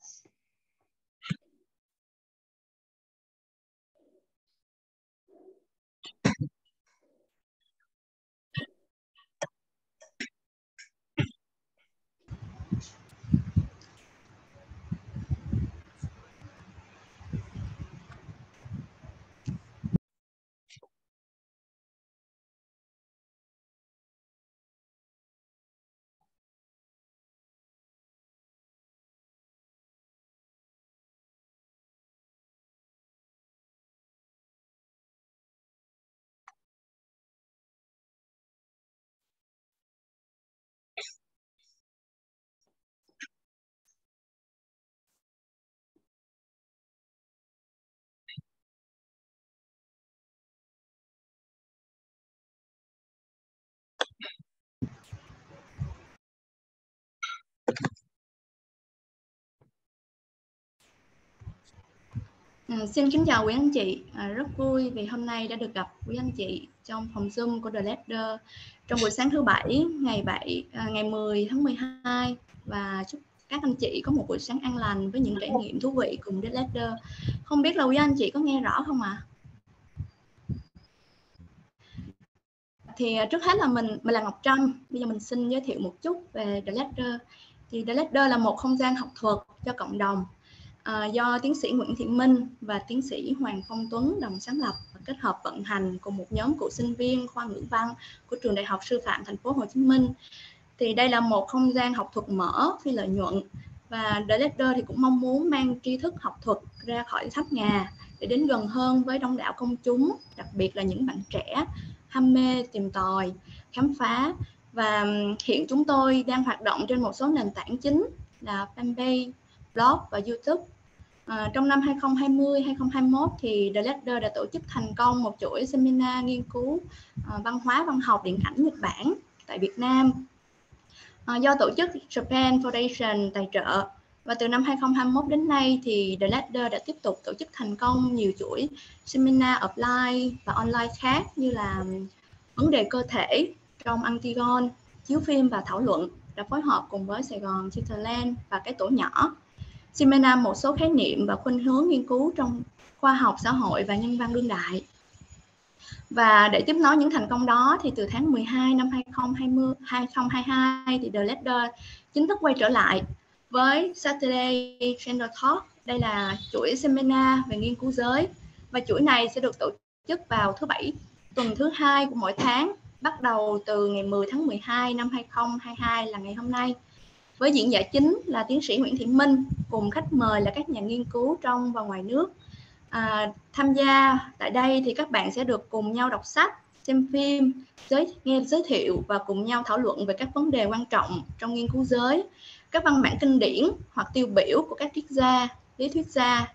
Xin kính chào quý anh chị, rất vui vì hôm nay đã được gặp quý anh chị trong phòng Zoom của The Ladder trong buổi sáng thứ Bảy ngày 10 tháng 12 và chúc các anh chị có một buổi sáng an lành với những trải nghiệm thú vị cùng The Ladder. Không biết là quý anh chị có nghe rõ không ạ? Thì trước hết là mình là Ngọc Trâm. Bây giờ mình xin giới thiệu một chút về The Ladder. Thì The Ladder là một không gian học thuật cho cộng đồng do tiến sĩ Nguyễn Thị Minh và tiến sĩ Hoàng Phong Tuấn đồng sáng lập và kết hợp vận hành cùng một nhóm cựu sinh viên khoa ngữ văn của trường Đại học Sư phạm Thành phố Hồ Chí Minh. Thì đây là một không gian học thuật mở, phi lợi nhuận và The Ladder thì cũng mong muốn mang tri thức học thuật ra khỏi tháp nhà để đến gần hơn với đông đảo công chúng, đặc biệt là những bạn trẻ ham mê, tìm tòi, khám phá. Và hiện chúng tôi đang hoạt động trên một số nền tảng chính là fanpage, blog và YouTube. Trong năm 2020-2021 thì The Ladder đã tổ chức thành công một chuỗi seminar nghiên cứu văn hóa văn học điện ảnh Nhật Bản tại Việt Nam do tổ chức Japan Foundation tài trợ. Và từ năm 2021 đến nay thì The Ladder đã tiếp tục tổ chức thành công nhiều chuỗi seminar offline và online khác như là vấn đề cơ thể trong Antigone, chiếu phim và thảo luận, đã phối hợp cùng với Sài Gòn Theaterland và cái tổ nhỏ. Seminar một số khái niệm và khuynh hướng nghiên cứu trong khoa học xã hội và nhân văn đương đại. Và để tiếp nối những thành công đó thì từ tháng 12 năm 2022 thì The Ladder chính thức quay trở lại với Saturday Gender Talk. Đây là chuỗi seminar về nghiên cứu giới và chuỗi này sẽ được tổ chức vào thứ Bảy tuần thứ 2 của mỗi tháng, bắt đầu từ ngày 10 tháng 12 năm 2022 là ngày hôm nay, với diễn giả chính là tiến sĩ Nguyễn Thị Minh cùng khách mời là các nhà nghiên cứu trong và ngoài nước. Tham gia tại đây thì các bạn sẽ được cùng nhau đọc sách, xem phim, nghe giới thiệu và cùng nhau thảo luận về các vấn đề quan trọng trong nghiên cứu giới, các văn bản kinh điển hoặc tiêu biểu của các triết gia, lý thuyết gia.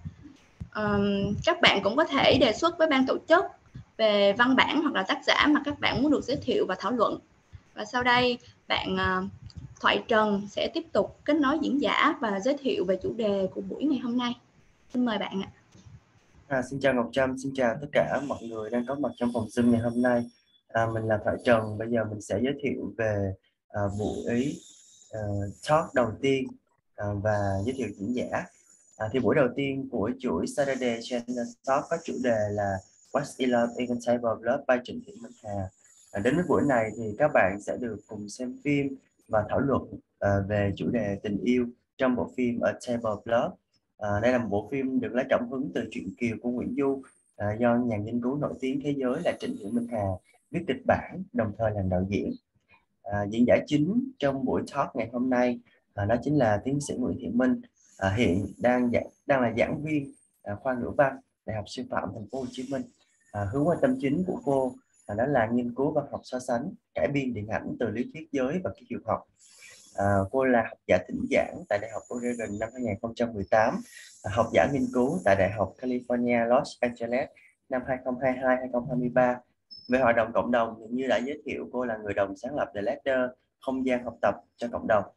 Các bạn cũng có thể đề xuất với ban tổ chức về văn bản hoặc là tác giả mà các bạn muốn được giới thiệu và thảo luận. Và sau đây bạn Thoại Trần sẽ tiếp tục kết nối diễn giả và giới thiệu về chủ đề của buổi ngày hôm nay. Xin mời bạn ạ. Xin chào Ngọc Trâm, xin chào tất cả mọi người đang có mặt trong phòng Zoom ngày hôm nay. Mình là Thoại Trần, bây giờ mình sẽ giới thiệu về buổi talk đầu tiên và giới thiệu diễn giả. Thì buổi đầu tiên của chuỗi Saturday Gender Talk có chủ đề là What's in Love in a Table of Love by Trịnh Thị Minh Hà. Đến với buổi này thì các bạn sẽ được cùng xem phim và thảo luận về chủ đề tình yêu trong bộ phim A Table of Love. Đây là một bộ phim được lấy cảm hứng từ truyện Kiều của Nguyễn Du do nhà nghiên cứu nổi tiếng thế giới là Trịnh Thị Minh Hà viết kịch bản, đồng thời làm đạo diễn. Diễn giả chính trong buổi talk ngày hôm nay đó chính là tiến sĩ Nguyễn Thị Minh, hiện đang là giảng viên khoa ngữ văn Đại học Sư phạm Thành phố Hồ Chí Minh. Hướng quan tâm chính của cô đó là nghiên cứu văn học so sánh, cải biên điện ảnh từ lý thuyết giới và ký hiệu học. Cô là học giả thỉnh giảng tại Đại học Oregon năm 2018, học giả nghiên cứu tại Đại học California Los Angeles năm 2022-2023. Về hoạt động cộng đồng thì như đã giới thiệu, cô là người đồng sáng lập The Ladder, không gian học tập cho cộng đồng.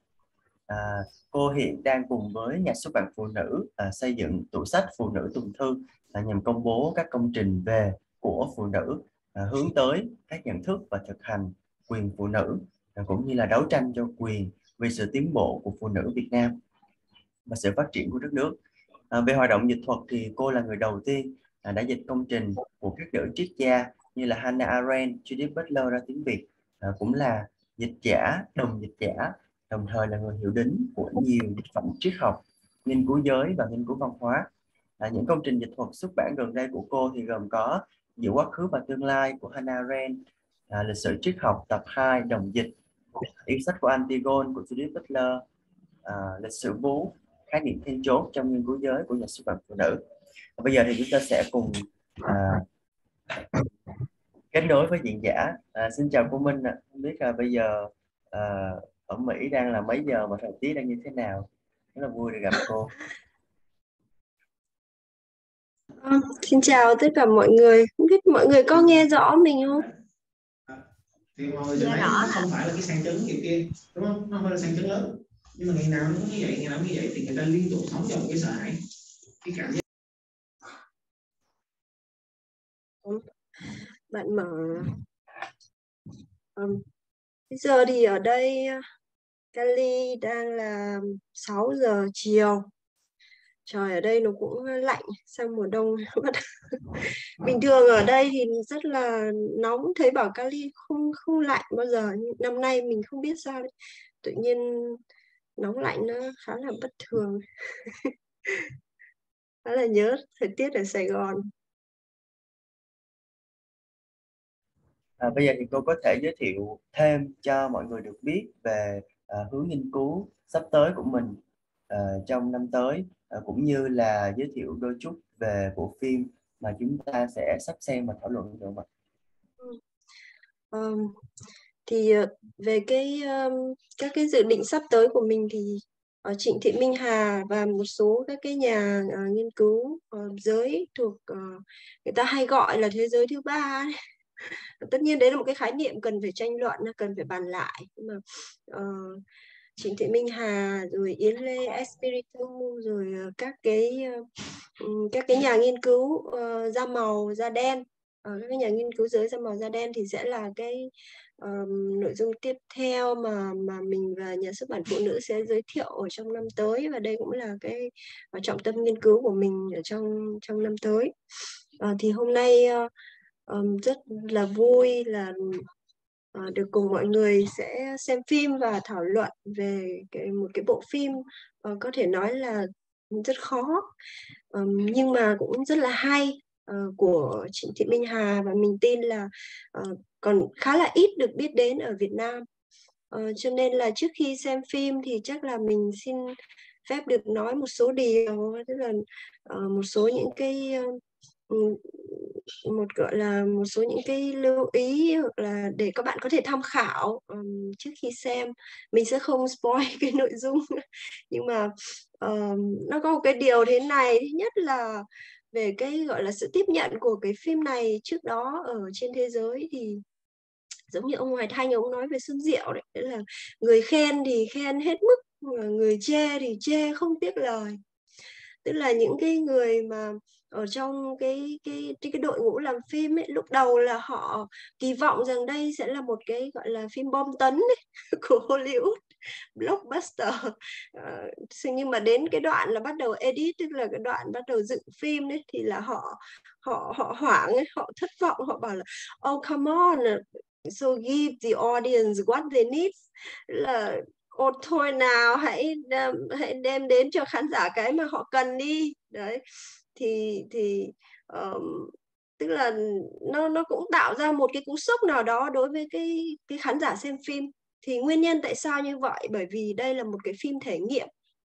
Cô hiện đang cùng với nhà xuất bản Phụ Nữ xây dựng tủ sách Phụ Nữ Tuần Thư nhằm công bố các công trình của phụ nữ, hướng tới các nhận thức và thực hành quyền phụ nữ, cũng như là đấu tranh cho quyền vì sự tiến bộ của phụ nữ Việt Nam. và sự phát triển của đất nước. Về hoạt động dịch thuật thì cô là người đầu tiên đã dịch công trình của các nữ triết gia như là Hannah Arendt, Judith Butler ra tiếng Việt, cũng là dịch giả, đồng dịch giả, đồng thời là người hiệu đính của nhiều dịch phẩm triết học, nghiên cứu giới và nghiên cứu văn hóa. Những công trình dịch thuật xuất bản gần đây của cô thì gồm có Giữa quá khứ và tương lai của Hannah Arendt, Lịch sử triết học tập 2 đồng dịch, Yêu sách của Antigone của Judith Butler, Lịch sử vú, khái niệm then chốt trong nghiên cứu giới của nhà xuất bản phụ nữ. Bây giờ thì chúng ta sẽ cùng kết nối với diễn giả. Xin chào cô Minh ạ. Không biết là bây giờ ở Mỹ đang là mấy giờ và thời tiết đang như thế nào? Rất là vui được gặp cô. Xin chào tất cả mọi người. Không biết mọi người có nghe rõ mình không? Thì mọi người sẽ thấy nó không phải là cái sang chấn kiểu kia, đúng không? Nó không phải là sang chấn lớn, nhưng mà ngày nào nó như vậy, ngày nào như vậy thì người ta liên tục sống trong một cái sợ hãi, cái cảm giác. Bạn mở. Bây giờ thì ở đây Cali đang là 6 giờ chiều. Trời ở đây nó cũng lạnh, sang mùa đông bắt. Bình thường ở đây thì rất là nóng, thấy bảo Cali không lạnh bao giờ, nhưng năm nay mình không biết sao đấy. Tự nhiên nóng lạnh nó khá là bất thường. Khá là nhớ thời tiết ở Sài Gòn. Bây giờ thì cô có thể giới thiệu thêm cho mọi người được biết về hướng nghiên cứu sắp tới của mình trong năm tới, cũng như là giới thiệu đôi chút về bộ phim mà chúng ta sẽ sắp xem và thảo luận được không ạ? Thì về các cái dự định sắp tới của mình thì Trịnh Thị Minh Hà và một số các cái nhà nghiên cứu giới thuộc người ta hay gọi là thế giới thứ ba ấy. Tất nhiên đấy là một cái khái niệm cần phải tranh luận, cần phải bàn lại. Nhưng mà Trịnh Thị Minh Hà rồi Yến Lê Espiritu rồi các cái nhà nghiên cứu da màu da đen, các cái nhà nghiên cứu giới da màu da đen thì sẽ là cái nội dung tiếp theo mà mình và nhà xuất bản phụ nữ sẽ giới thiệu ở trong năm tới, và đây cũng là cái trọng tâm nghiên cứu của mình ở trong năm tới. Thì hôm nay rất là vui là được cùng mọi người sẽ xem phim và thảo luận về một cái bộ phim có thể nói là rất khó nhưng mà cũng rất là hay của Trịnh Thị Minh Hà, và mình tin là còn khá là ít được biết đến ở Việt Nam. Cho nên là trước khi xem phim thì chắc là mình xin phép được nói một số điều, tức là một số những cái gọi là một số những cái lưu ý hoặc là để các bạn có thể tham khảo trước khi xem. Mình sẽ không spoil cái nội dung nhưng mà nó có một cái điều thế này. Thứ nhất là về cái gọi là sự tiếp nhận của cái phim này trước đó ở trên thế giới, thì giống như ông Hoài Thanh ông nói về Xuân Diệu đấy, là người khen thì khen hết mức, người chê thì chê không tiếc lời. Tức là những cái người mà ở trong cái đội ngũ làm phim ấy, lúc đầu là họ kỳ vọng rằng đây sẽ là một cái gọi là phim bom tấn ấy, của Hollywood, blockbuster. Nhưng mà đến cái đoạn là bắt đầu edit, tức là cái đoạn bắt đầu dựng phim đấy, thì là họ hoảng ấy, họ thất vọng, họ bảo là oh come on, so give the audience what they need, là thôi nào hãy đem đến cho khán giả cái mà họ cần đi đấy. Thì tức là nó cũng tạo ra một cái cú sốc nào đó đối với cái khán giả xem phim. Thì nguyên nhân tại sao như vậy? Bởi vì đây là một cái phim thể nghiệm,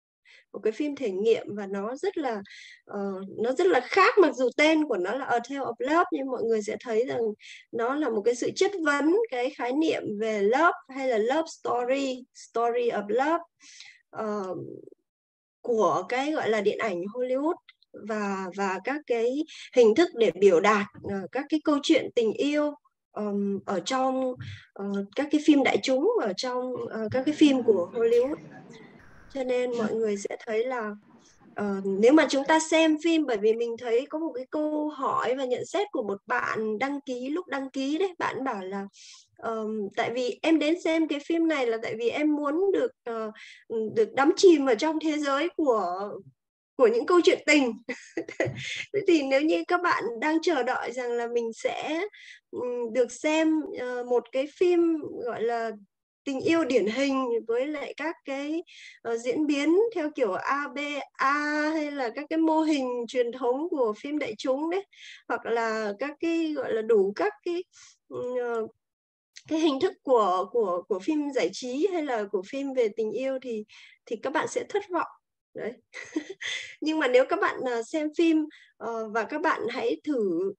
và nó rất là khác. Mặc dù tên của nó là A Tale of Love, nhưng mọi người sẽ thấy rằng nó là một cái sự chất vấn cái khái niệm về love, hay là love story of love của cái gọi là điện ảnh Hollywood, và các cái hình thức để biểu đạt các cái câu chuyện tình yêu ở trong các cái phim đại chúng, ở trong các cái phim của Hollywood. Cho nên mọi người sẽ thấy là nếu mà chúng ta xem phim, bởi vì mình thấy có một cái câu hỏi và nhận xét của một bạn lúc đăng ký đấy, bạn bảo là Tại vì em đến xem cái phim này là tại vì em muốn được đắm chìm ở trong thế giới của những câu chuyện tình. Thế thì nếu như các bạn đang chờ đợi rằng là mình sẽ được xem một cái phim gọi là tình yêu điển hình với lại các cái diễn biến theo kiểu ABA hay là các cái mô hình truyền thống của phim đại chúng đấy, hoặc là các cái gọi là đủ các cái hình thức của phim giải trí hay là của phim về tình yêu thì các bạn sẽ thất vọng đấy. Nhưng mà nếu các bạn xem phim và các bạn hãy thử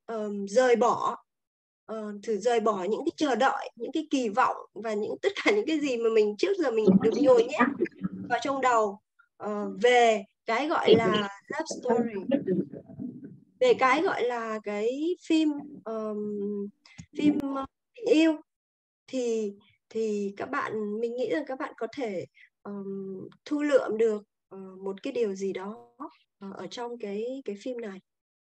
rời bỏ những cái chờ đợi, những cái kỳ vọng và tất cả những cái gì mà mình trước giờ mình được nhồi nhét vào trong đầu về cái gọi là love story, về cái gọi là cái phim tình yêu, thì mình nghĩ rằng các bạn có thể thu lượm được một cái điều gì đó ở trong cái phim này.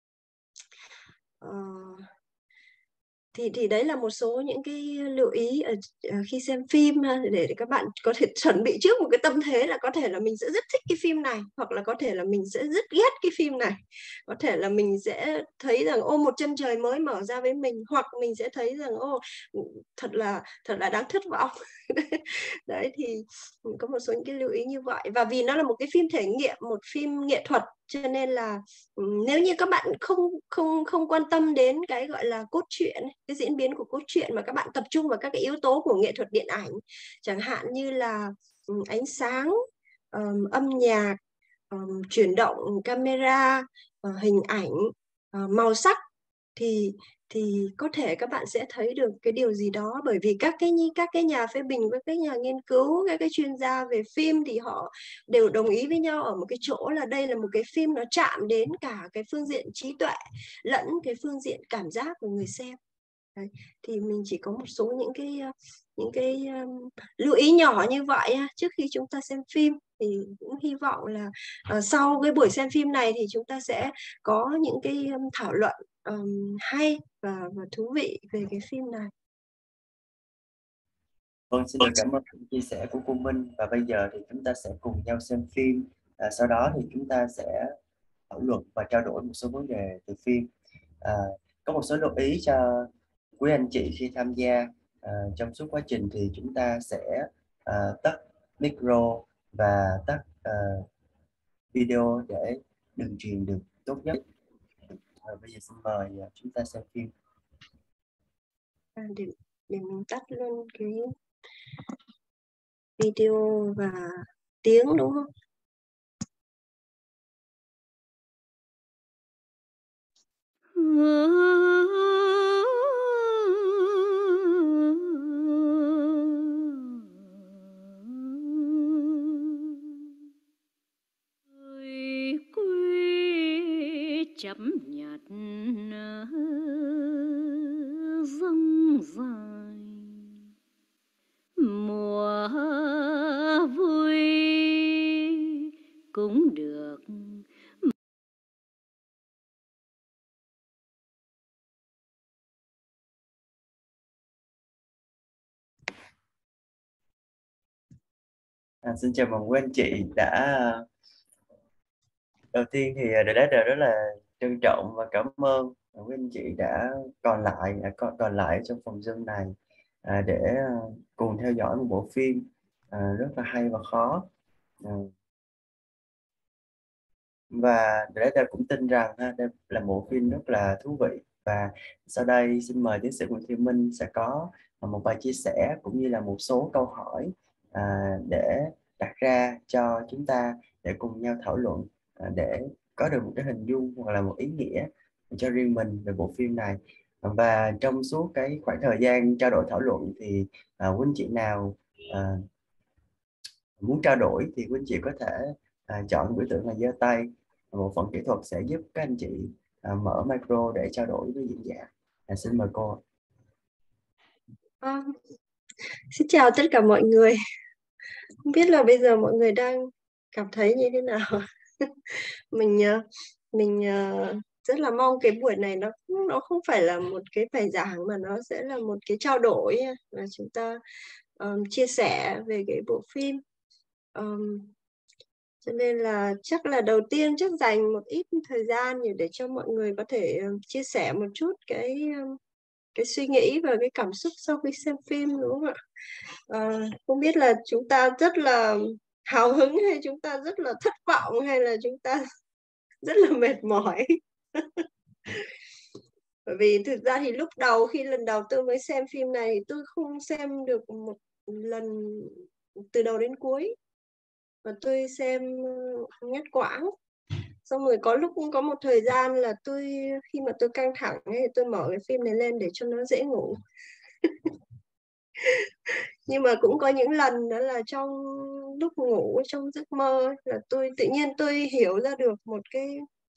Thì đấy là một số những cái lưu ý khi xem phim để các bạn có thể chuẩn bị trước một cái tâm thế là có thể là mình sẽ rất thích cái phim này, hoặc là có thể là mình sẽ rất ghét cái phim này, có thể là mình sẽ thấy rằng một chân trời mới mở ra với mình, hoặc mình sẽ thấy rằng thật là đáng thất vọng. Đấy thì có một số những cái lưu ý như vậy, và vì nó là một cái phim thể nghiệm, một phim nghệ thuật, cho nên là nếu như các bạn không quan tâm đến cái gọi là cốt truyện, cái diễn biến của cốt truyện, mà các bạn tập trung vào các cái yếu tố của nghệ thuật điện ảnh, chẳng hạn như là ánh sáng, âm nhạc, chuyển động camera, hình ảnh, màu sắc, thì có thể các bạn sẽ thấy được cái điều gì đó. Bởi vì các cái nhà phê bình với các nhà nghiên cứu, các cái chuyên gia về phim thì họ đều đồng ý với nhau ở một cái chỗ là đây là một cái phim nó chạm đến cả cái phương diện trí tuệ lẫn cái phương diện cảm giác của người xem. Đấy. Thì mình chỉ có một số những cái lưu ý nhỏ như vậy trước khi chúng ta xem phim. Thì cũng hy vọng là sau cái buổi xem phim này thì chúng ta sẽ có những cái thảo luận hay và thú vị về cái phim này. Vâng, xin được cảm ơn những chia sẻ của cô Minh, và bây giờ thì chúng ta sẽ cùng nhau xem phim. Sau đó thì chúng ta sẽ thảo luận và trao đổi một số vấn đề từ phim. Có một số lưu ý cho quý anh chị khi tham gia trong suốt quá trình thì chúng ta sẽ tắt micro và tắt video để đường truyền được tốt nhất. Bây giờ xin mời chúng ta xem phim. Để mình tắt luôn cái video và tiếng, đúng không? Chấm nhạt dâng dài, mùa vui cũng được. Xin chào mừng quý anh chị đã. Đầu tiên thì The Ladder rất là trân trọng và cảm ơn quý anh chị đã còn lại trong phòng Zoom này để cùng theo dõi một bộ phim rất là hay và khó. Và The Ladder cũng tin rằng đây là một phim rất là thú vị. Và sau đây xin mời tiến sĩ Nguyễn Thị Minh sẽ có một vài chia sẻ cũng như là một số câu hỏi để đặt ra cho chúng ta để cùng nhau thảo luận, để có được một cái hình dung hoặc là một ý nghĩa cho riêng mình về bộ phim này. Và trong suốt cái khoảng thời gian trao đổi thảo luận thì quý anh chị nào muốn trao đổi thì quý anh chị có thể chọn biểu tượng là giơ tay. Bộ phận kỹ thuật sẽ giúp các anh chị mở micro để trao đổi với diễn giả. Xin mời cô. Xin chào tất cả mọi người. Không biết là bây giờ mọi người đang cảm thấy như thế nào. Mình rất là mong cái buổi này nó không phải là một cái bài giảng mà nó sẽ là một cái trao đổi, là chúng ta chia sẻ về cái bộ phim. Cho nên là chắc là đầu tiên chắc dành một ít thời gian để cho mọi người có thể chia sẻ một chút cái suy nghĩ và cái cảm xúc sau khi xem phim, đúng không ạ? Không biết là chúng ta rất là hào hứng hay chúng ta rất là thất vọng hay là chúng ta rất là mệt mỏi. Bởi vì thực ra thì lúc đầu khi lần đầu tôi mới xem phim này tôi không xem được một lần từ đầu đến cuối, và tôi xem ngắt quãng. Xong rồi có một thời gian là khi mà tôi căng thẳng ấy, tôi mở cái phim này lên để cho nó dễ ngủ. Nhưng mà cũng có những lần đó là trong lúc ngủ, trong giấc mơ, là tự nhiên tôi hiểu ra được một cái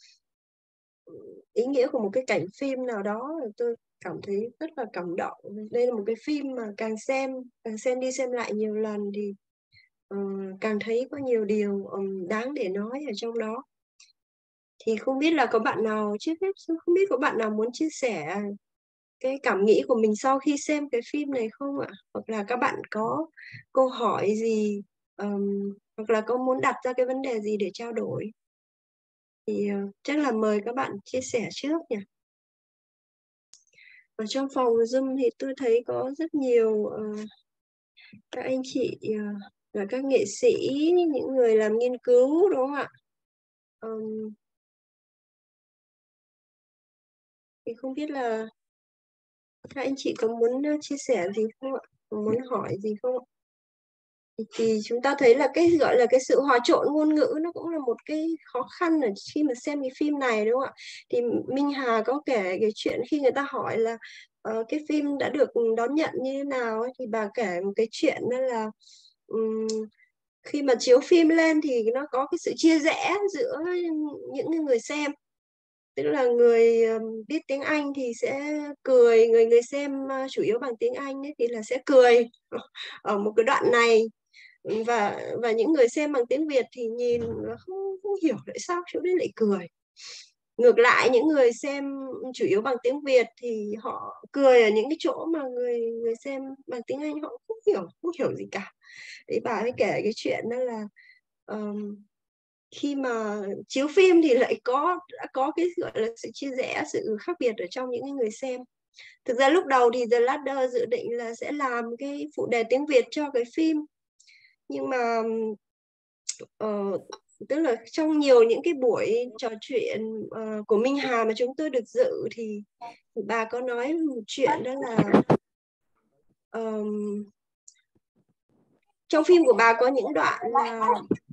ý nghĩa của một cái cảnh phim nào đó, là tôi cảm thấy rất là cảm động. Đây là một cái phim mà càng xem đi xem lại nhiều lần thì càng thấy có nhiều điều đáng để nói ở trong đó. Thì không biết là có bạn nào, trước hết không biết có bạn nào muốn chia sẻ cái cảm nghĩ của mình sau khi xem cái phim này không ạ? Hoặc là các bạn có câu hỏi gì, hoặc là có muốn đặt ra cái vấn đề gì để trao đổi? Thì chắc là mời các bạn chia sẻ trước nhỉ. Ở trong phòng Zoom thì tôi thấy có rất nhiều các anh chị là các nghệ sĩ, những người làm nghiên cứu, đúng không ạ? Thì không biết là các anh chị có muốn chia sẻ gì không ạ? Muốn hỏi gì không ạ? Thì chúng ta thấy là cái gọi là cái sự hòa trộn ngôn ngữ nó cũng là một cái khó khăn ở khi mà xem cái phim này, đúng không ạ? Thì Minh Hà có kể cái chuyện khi người ta hỏi là cái phim đã được đón nhận như thế nào ấy, thì bà kể một cái chuyện đó là khi mà chiếu phim lên thì nó có cái sự chia rẽ giữa những người xem. Tức là người biết tiếng Anh thì sẽ cười, người xem chủ yếu bằng tiếng Anh ấy, thì là sẽ cười ở một cái đoạn này, và những người xem bằng tiếng Việt thì nhìn nó không hiểu tại sao chỗ đấy lại cười. Ngược lại, những người xem chủ yếu bằng tiếng Việt thì họ cười ở những cái chỗ mà người xem bằng tiếng Anh họ không hiểu gì cả. Đấy, bà ấy kể cái chuyện đó là khi mà chiếu phim thì lại đã có cái gọi là sự chia rẽ, sự khác biệt ở trong những người xem. Thực ra lúc đầu thì The Ladder dự định là sẽ làm cái phụ đề tiếng Việt cho cái phim, nhưng mà tức là trong nhiều những cái buổi trò chuyện của Minh Hà mà chúng tôi được dự thì bà có nói một chuyện đó là trong phim của bà có những đoạn là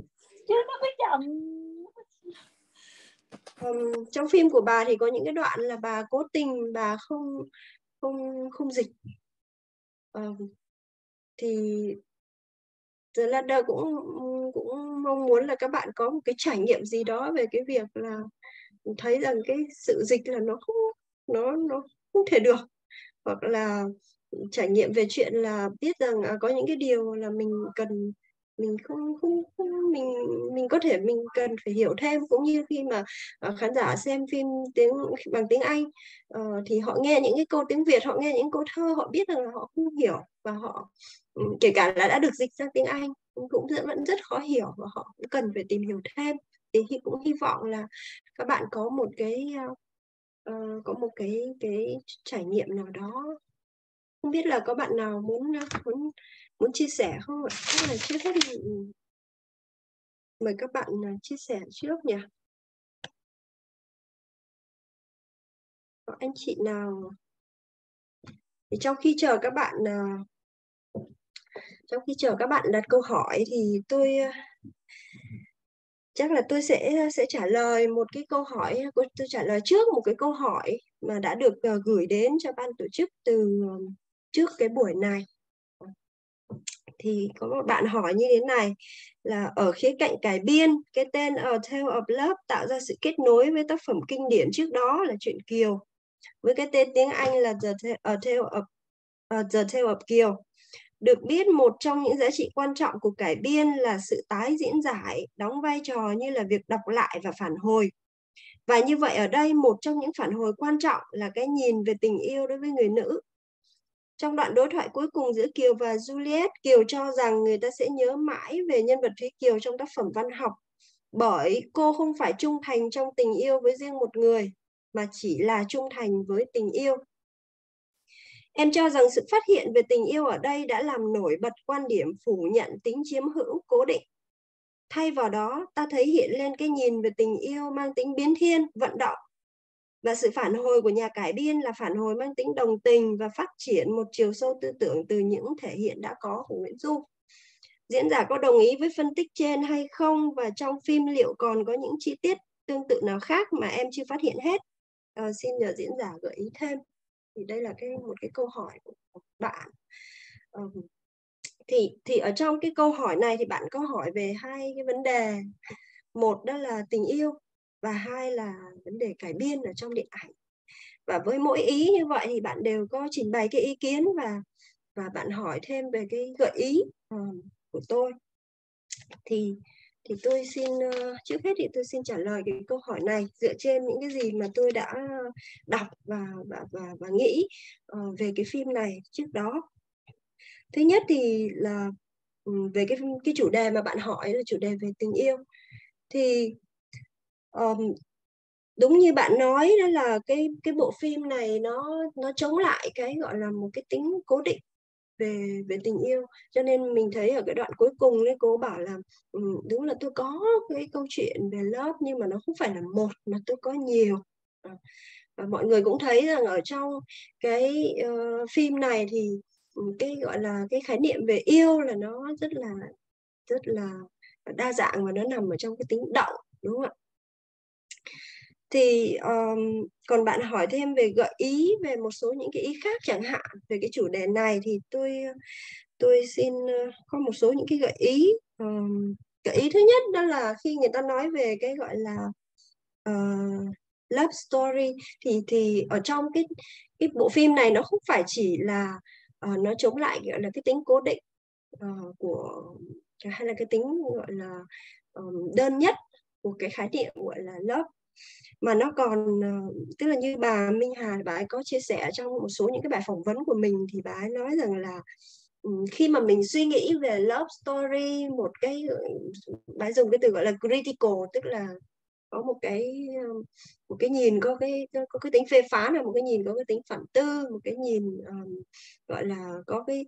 trong phim của bà thì có những cái đoạn là bà cố tình bà không dịch. Thì The Ladder cũng mong muốn là các bạn có một cái trải nghiệm gì đó về cái việc là thấy rằng cái sự dịch là nó không thể được, hoặc là trải nghiệm về chuyện là biết rằng có những cái điều là mình cần, mình mình có thể mình cần phải hiểu thêm, cũng như khi mà khán giả xem phim bằng tiếng Anh thì họ nghe những cái câu tiếng Việt, họ nghe những câu thơ, họ biết rằng là họ không hiểu, và họ kể cả là đã được dịch sang tiếng Anh cũng vẫn rất khó hiểu, và họ cũng cần phải tìm hiểu thêm. Thì cũng hy vọng là các bạn có một cái trải nghiệm nào đó. Không biết là có bạn nào muốn chia sẻ không ạ? Chắc là trước hết mời các bạn chia sẻ trước nhỉ. Có anh chị nào? Thì trong khi chờ các bạn đặt câu hỏi thì chắc là tôi sẽ trả lời một cái câu hỏi, tôi trả lời trước một cái câu hỏi mà đã được gửi đến cho ban tổ chức từ trước cái buổi này. Thì có một bạn hỏi như thế này, là ở khía cạnh cải biên, cái tên A Tale of Love tạo ra sự kết nối với tác phẩm kinh điển trước đó là Truyện Kiều, với cái tên tiếng Anh là The Tale of Kiều. Được biết, một trong những giá trị quan trọng của cải biên là sự tái diễn giải, đóng vai trò như là việc đọc lại và phản hồi. Và như vậy ở đây một trong những phản hồi quan trọng là cái nhìn về tình yêu đối với người nữ. Trong đoạn đối thoại cuối cùng giữa Kiều và Juliet, Kiều cho rằng người ta sẽ nhớ mãi về nhân vật Thúy Kiều trong tác phẩm văn học, bởi cô không phải trung thành trong tình yêu với riêng một người, mà chỉ là trung thành với tình yêu. Em cho rằng sự phát hiện về tình yêu ở đây đã làm nổi bật quan điểm phủ nhận tính chiếm hữu cố định. Thay vào đó, ta thấy hiện lên cái nhìn về tình yêu mang tính biến thiên, vận động. Và sự phản hồi của nhà cải biên là phản hồi mang tính đồng tình và phát triển một chiều sâu tư tưởng từ những thể hiện đã có của Nguyễn Du. Diễn giả có đồng ý với phân tích trên hay không? Và trong phim liệu còn có những chi tiết tương tự nào khác mà em chưa phát hiện hết? Xin nhờ diễn giả gợi ý thêm. Thì đây là một cái câu hỏi của bạn. Thì ở trong cái câu hỏi này thì bạn có hỏi về hai cái vấn đề. Một đó là tình yêu và hai là vấn đề cải biên ở trong điện ảnh. Và với mỗi ý như vậy thì bạn đều có trình bày cái ý kiến và bạn hỏi thêm về cái gợi ý của tôi. Thì tôi xin trước hết thì tôi xin trả lời cái câu hỏi này dựa trên những cái gì mà tôi đã đọc và nghĩ về cái phim này trước đó. Thứ nhất thì là về cái chủ đề mà bạn hỏi là chủ đề về tình yêu. Thì đúng như bạn nói, đó là cái bộ phim này nó chống lại cái gọi là một cái tính cố định về tình yêu. Cho nên mình thấy ở cái đoạn cuối cùng đấy, cô bảo là đúng là tôi có cái câu chuyện về love nhưng mà nó không phải là một, mà tôi có nhiều. Và mọi người cũng thấy rằng ở trong cái phim này thì cái gọi là cái khái niệm về yêu là nó rất là đa dạng và nó nằm ở trong cái tính động, đúng không ạ? Thì còn bạn hỏi thêm về gợi ý về một số những cái ý khác chẳng hạn về cái chủ đề này, thì tôi xin có một số những cái gợi ý. Gợi ý thứ nhất đó là khi người ta nói về cái gọi là love story thì ở trong cái bộ phim này nó không phải chỉ là nó chống lại gọi là cái tính cố định của, hay là cái tính gọi là đơn nhất của cái khái niệm gọi là love, mà nó còn tức là như bà Minh Hà, bà ấy có chia sẻ trong một số những cái bài phỏng vấn của mình, thì bà ấy nói rằng là khi mà mình suy nghĩ về love story, một cái bà ấy dùng cái từ gọi là critical, tức là có một cái nhìn có cái tính phê phán, là một cái nhìn có cái tính phản tư, một cái nhìn gọi là có cái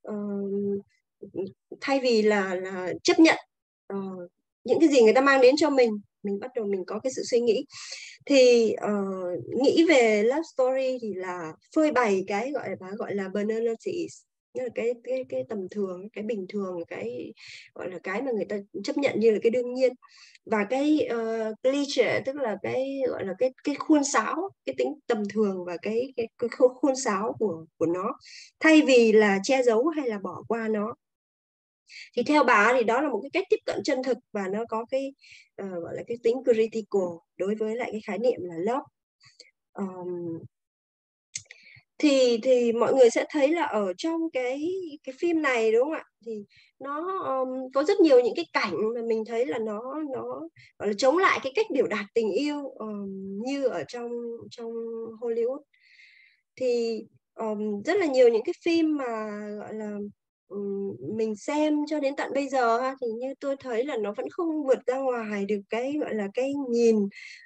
thay vì là chấp nhận những cái gì người ta mang đến cho mình bắt đầu mình có cái sự suy nghĩ. Thì nghĩ về love story thì là phơi bày cái gọi là banalities, như là cái tầm thường, cái bình thường, cái gọi là cái mà người ta chấp nhận như là cái đương nhiên, và cái cliché, tức là cái gọi là cái khuôn sáo, cái tính tầm thường và cái khuôn sáo của nó, thay vì là che giấu hay là bỏ qua nó. Thì theo bà thì đó là một cái cách tiếp cận chân thực và nó có cái gọi là cái tính critical đối với lại cái khái niệm là love. Thì mọi người sẽ thấy là ở trong cái phim này, đúng không ạ, thì nó có rất nhiều những cái cảnh mà mình thấy là nó gọi là chống lại cái cách biểu đạt tình yêu như ở trong Hollywood. Thì rất là nhiều những cái phim mà gọi là mình xem cho đến tận bây giờ ha, thì như tôi thấy là nó vẫn không vượt ra ngoài được cái gọi là cái nhìn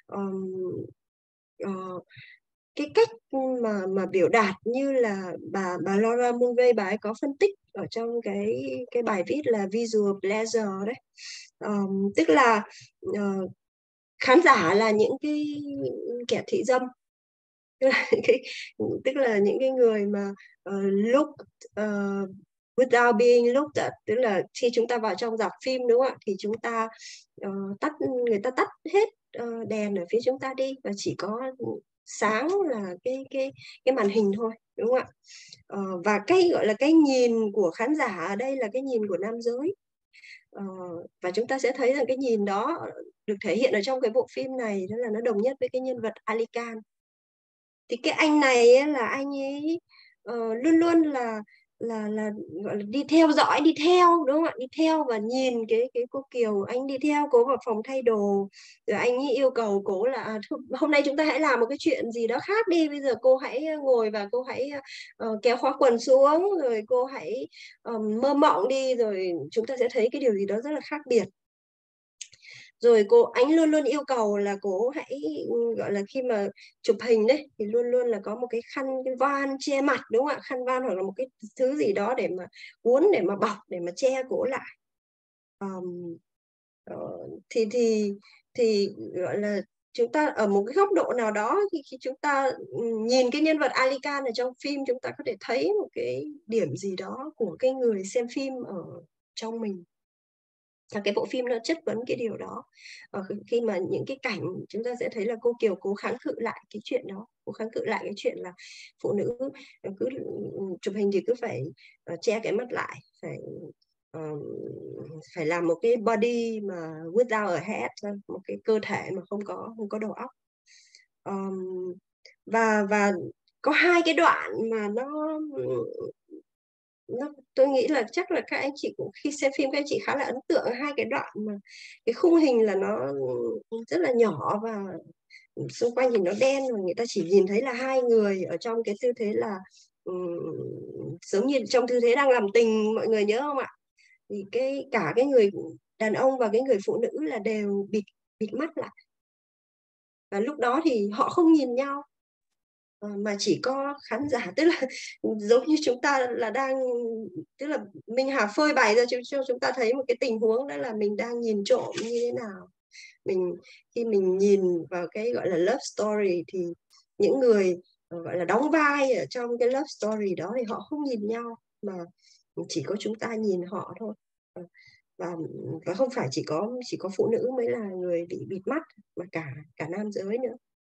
cái cách mà biểu đạt như là bà Laura Mulvey, bà ấy có phân tích ở trong cái bài viết là Visual Pleasure đấy. Tức là khán giả là những cái kẻ thị dâm, tức là những cái người mà look without being looked at, tức là khi chúng ta vào trong rạp phim, đúng không ạ, thì chúng ta người ta tắt hết đèn ở phía chúng ta đi và chỉ có sáng là cái màn hình thôi, đúng không ạ? Và cái gọi là cái nhìn của khán giả ở đây là cái nhìn của nam giới. Và chúng ta sẽ thấy rằng cái nhìn đó được thể hiện ở trong cái bộ phim này, đó là nó đồng nhất với cái nhân vật Ali Khan. Thì cái anh này ấy, là anh ấy luôn luôn là gọi là đi theo dõi, đi theo, đúng không ạ? Đi theo và nhìn cái cô Kiều, anh đi theo cô vào phòng thay đồ, rồi anh ấy yêu cầu cô là hôm nay chúng ta hãy làm một cái chuyện gì đó khác đi, bây giờ cô hãy ngồi và cô hãy kéo khóa quần xuống, rồi cô hãy mơ mộng đi, rồi chúng ta sẽ thấy cái điều gì đó rất là khác biệt. Rồi anh luôn luôn yêu cầu là cô hãy gọi là khi mà chụp hình đấy thì luôn luôn là có một cái cái van che mặt, đúng không ạ? Khăn van hoặc là một cái thứ gì đó để mà cuốn, để mà bọc, để mà che cổ lại. Thì gọi là chúng ta ở một cái góc độ nào đó, khi chúng ta nhìn cái nhân vật Ali Khan ở trong phim, chúng ta có thể thấy một cái điểm gì đó của cái người xem phim ở trong mình. Cái bộ phim nó chất vấn cái điều đó. Khi mà những cái cảnh chúng ta sẽ thấy là cô Kiều cố kháng cự lại cái chuyện đó, cố kháng cự lại cái chuyện là phụ nữ cứ chụp hình thì cứ phải che cái mắt lại, phải làm một cái body mà without a head, một cái cơ thể mà không có đầu óc. Và có hai cái đoạn mà tôi nghĩ là chắc là các anh chị cũng khi xem phim các anh chị khá là ấn tượng hai cái đoạn mà cái khung hình là nó rất là nhỏ và xung quanh thì nó đen, và người ta chỉ nhìn thấy là hai người ở trong cái tư thế là giống như trong tư thế đang làm tình, mọi người nhớ không ạ? Thì cả cái người đàn ông và cái người phụ nữ là đều bịt mắt lại, và lúc đó thì họ không nhìn nhau mà chỉ có khán giả, tức là giống như chúng ta là tức là Minh Hà phơi bày ra cho chúng ta thấy một cái tình huống, đó là mình đang nhìn trộm như thế nào. Khi mình nhìn vào cái gọi là love story thì những người gọi là đóng vai ở trong cái love story đó thì họ không nhìn nhau, mà chỉ có chúng ta nhìn họ thôi. Và không phải chỉ có phụ nữ mới là người bị bịt mắt, mà cả nam giới nữa.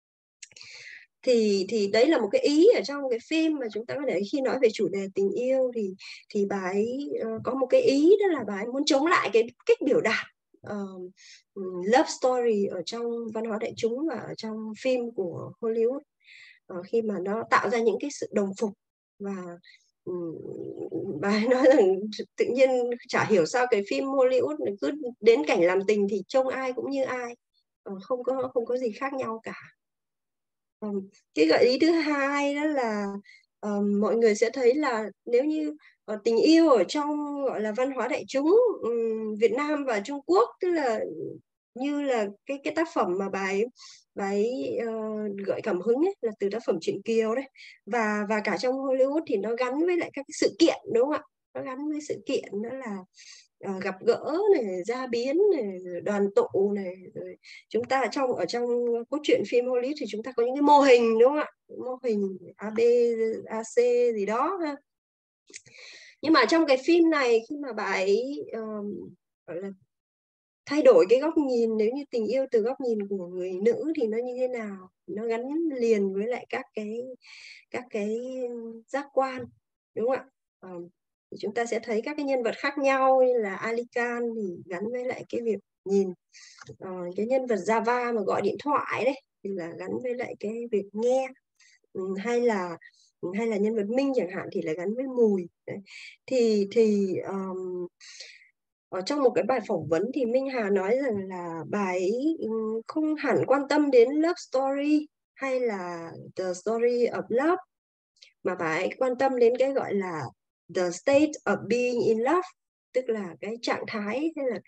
Thì đấy là một cái ý ở trong cái phim mà chúng ta có thể khi nói về chủ đề tình yêu thì bà ấy có một cái ý, đó là bà ấy muốn chống lại cái cách biểu đạt love story ở trong văn hóa đại chúng và ở trong phim của Hollywood, khi mà nó tạo ra những cái sự đồng phục. Và bà ấy nói rằng tự nhiên chả hiểu sao cái phim Hollywood cứ đến cảnh làm tình thì trông ai cũng như ai, không có gì khác nhau cả. Cái gợi ý thứ hai đó là mọi người sẽ thấy là nếu như tình yêu ở trong gọi là văn hóa đại chúng Việt Nam và Trung Quốc, tức là như là cái tác phẩm mà bà ấy gợi cảm hứng ấy, là từ tác phẩm Truyện Kiều đấy, và cả trong Hollywood thì nó gắn với lại các cái sự kiện, đúng không ạ? Nó gắn với sự kiện, đó là gặp gỡ này, gia biến này, đoàn tụ này, rồi chúng ta ở trong cốt truyện phim Hollywood thì chúng ta có những cái mô hình, đúng không ạ? Mô hình AB, AC gì đó ha. Nhưng mà trong cái phim này, khi mà bà ấy gọi là thay đổi cái góc nhìn, nếu như tình yêu từ góc nhìn của người nữ thì nó như thế nào, nó gắn liền với lại các cái giác quan, đúng không ạ? Thì chúng ta sẽ thấy các cái nhân vật khác nhau, như là Ali Khan thì gắn với lại cái việc nhìn, cái nhân vật Java mà gọi điện thoại đấy thì là gắn với lại cái việc nghe, hay là nhân vật Minh chẳng hạn thì là gắn với mùi đấy. Thì ở trong một cái bài phỏng vấn thì Minh Hà nói rằng là bà ấy không hẳn quan tâm đến love story hay là the story of love, mà bà ấy quan tâm đến cái gọi là the state of being in love, tức là cái trạng thái hay là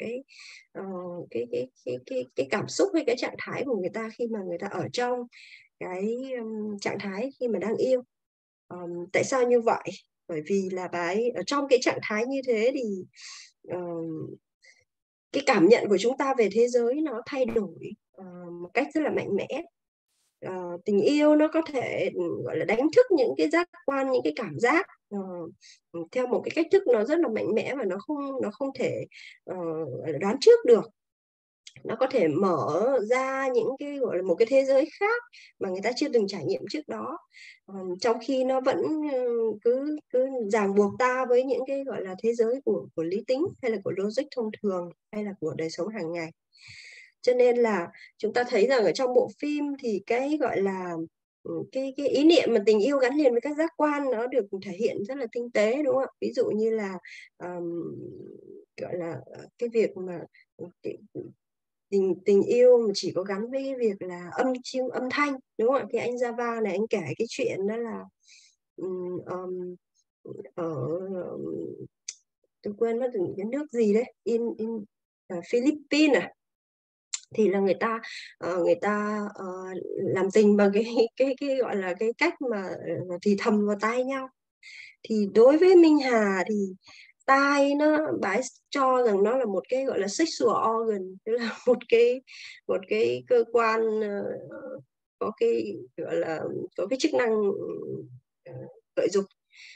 cái cảm xúc hay cái trạng thái của người ta khi mà người ta ở trong cái trạng thái khi mà đang yêu. Tại sao như vậy? Bởi vì là bà ấy ở trong cái trạng thái như thế thì cái cảm nhận của chúng ta về thế giới nó thay đổi một cách rất là mạnh mẽ. Tình yêu nó có thể gọi là đánh thức những cái giác quan, những cái cảm giác theo một cái cách thức nó rất là mạnh mẽ, và nó không thể đoán trước được. Nó có thể mở ra những cái gọi là một cái thế giới khác mà người ta chưa từng trải nghiệm trước đó, trong khi nó vẫn cứ ràng buộc ta với những cái gọi là thế giới của lý tính, hay là của logic thông thường, hay là của đời sống hàng ngày. Cho nên là chúng ta thấy rằng ở trong bộ phim thì cái gọi là cái ý niệm mà tình yêu gắn liền với các giác quan nó được thể hiện rất là tinh tế, đúng không ạ? Ví dụ như là gọi là cái việc mà tình yêu mà chỉ có gắn với cái việc là âm thanh, đúng không ạ? Thì anh Java này anh kể cái chuyện đó là ở tôi quên mất cái nước gì đấy, Philippines thì là người ta làm tình bằng cái gọi là cái cách mà thì thầm vào tai nhau. Thì đối với Minh Hà thì tai bà ấy cho rằng nó là một cái gọi là sexual organ, tức là một cái cơ quan có cái gọi là có cái chức năng gợi dục.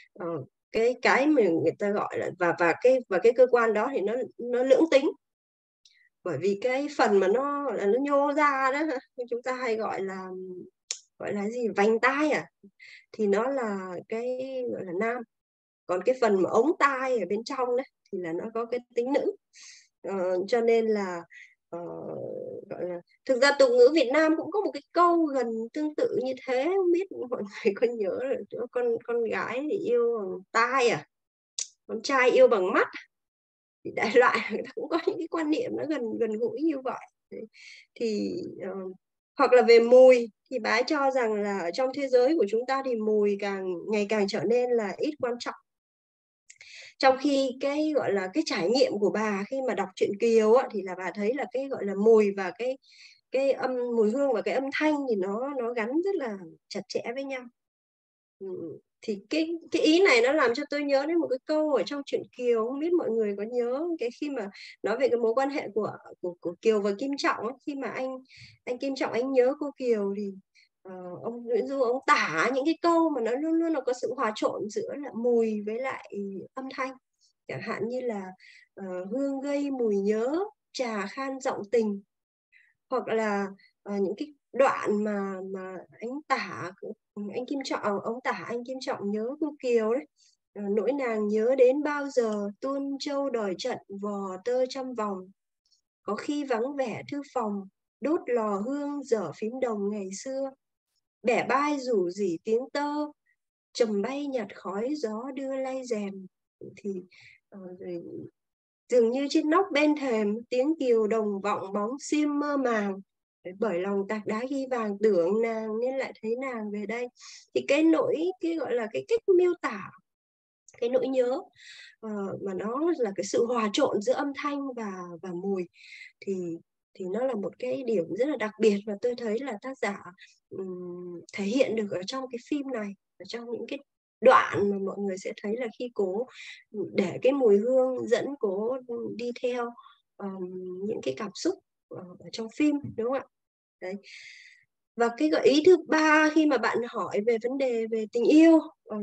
Cái mà người ta gọi là và cái cơ quan đó thì nó lưỡng tính, bởi vì cái phần mà nó nhô ra đó chúng ta hay gọi là gì, vành tai thì nó là cái gọi là nam, còn cái phần mà ống tai ở bên trong đấy thì là nó có cái tính nữ. Cho nên là gọi là thực ra tục ngữ Việt Nam cũng có một cái câu gần tương tự như thế, không biết mọi người có nhớ là con gái thì yêu bằng tai con trai yêu bằng mắt. Thì đại loại người ta cũng có những cái quan niệm nó gần gũi như vậy. Thì hoặc là về mùi thì bà ấy cho rằng là trong thế giới của chúng ta thì mùi ngày càng trở nên là ít quan trọng, trong khi cái gọi là cái trải nghiệm của bà khi mà đọc truyện Kiều thì là bà thấy là cái gọi là mùi và cái mùi hương và cái âm thanh thì nó gắn rất là chặt chẽ với nhau. Thì cái ý này nó làm cho tôi nhớ đến một cái câu ở trong truyện Kiều, không biết mọi người có nhớ cái khi mà nói về cái mối quan hệ của Kiều và Kim Trọng, khi mà anh Kim Trọng anh nhớ cô Kiều thì ông Nguyễn Du ông tả những cái câu mà nó luôn luôn là có sự hòa trộn giữa là mùi với lại âm thanh, chẳng hạn như là hương gây mùi nhớ, trà khan giọng tình, hoặc là những cái đoạn mà anh tả anh Kim Trọng, ông tả anh Kim Trọng nhớ cô Kiều đấy, nỗi nàng nhớ đến bao giờ tuôn châu đòi trận vò tơ trăm vòng, có khi vắng vẻ thư phòng đốt lò hương dở phím đồng ngày xưa, bẻ bai rủ rỉ tiếng tơ trầm bay nhạt khói gió đưa lay rèm. Thì dường như trên nóc bên thềm tiếng Kiều đồng vọng bóng xiêm mơ màng, bởi lòng tạc đá ghi vàng tưởng nàng nên lại thấy nàng về đây. Thì cái gọi là cái cách miêu tả cái nỗi nhớ mà nó là cái sự hòa trộn giữa âm thanh và mùi thì nó là một cái điểm rất là đặc biệt, và tôi thấy là tác giả thể hiện được ở trong cái phim này, ở trong những cái đoạn mà mọi người sẽ thấy là khi cố để cái mùi hương dẫn cố đi theo những cái cảm xúc ở trong phim, đúng không ạ? Đấy. Và cái gợi ý thứ ba khi mà bạn hỏi về vấn đề về tình yêu,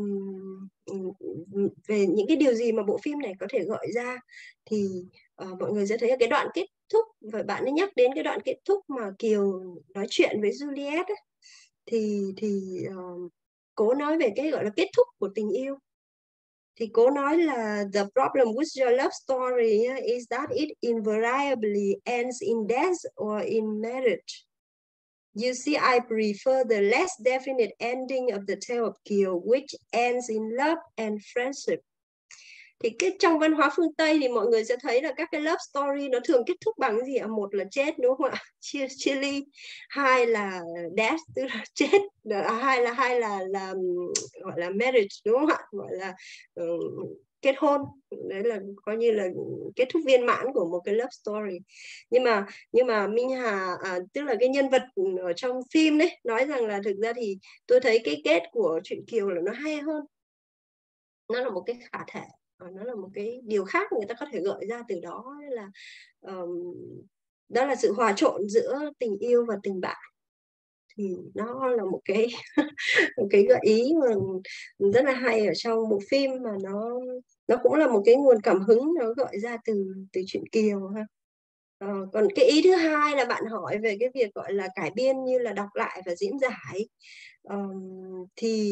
về những cái điều gì mà bộ phim này có thể gợi ra, thì mọi người sẽ thấy ở cái đoạn kết thúc, và bạn ấy nhắc đến cái đoạn kết thúc mà Kiều nói chuyện với Juliet ấy, thì cố nói về cái gọi là kết thúc của tình yêu. Thì cố nói là the problem with your love story is that it invariably ends in death or in marriage. You see, I prefer the less definite ending of the tale of Kiều, which ends in love and friendship. Thì trong văn hóa phương Tây thì mọi người sẽ thấy là các cái love story nó thường kết thúc bằng gì ạ? Một là chết, đúng không ạ? Chia ly. Hai là death, tức là chết. Hai là gọi là marriage, đúng không ạ? Gọi là kết hôn. Đấy là coi như là kết thúc viên mãn của một cái love story. Nhưng mà Minh Hà tức là cái nhân vật ở trong phim đấy nói rằng là thực ra thì tôi thấy cái kết của truyện Kiều là nó hay hơn. Nó là một cái khả thể, nó là một cái điều khác người ta có thể gợi ra từ đó, là đó là sự hòa trộn giữa tình yêu và tình bạn. Thì nó là một cái một cái gợi ý mà rất là hay ở trong bộ phim, mà nó cũng là một cái nguồn cảm hứng nó gợi ra từ truyện Kiều ha. Còn cái ý thứ hai là bạn hỏi về cái việc gọi là cải biên như là đọc lại và diễn giải, thì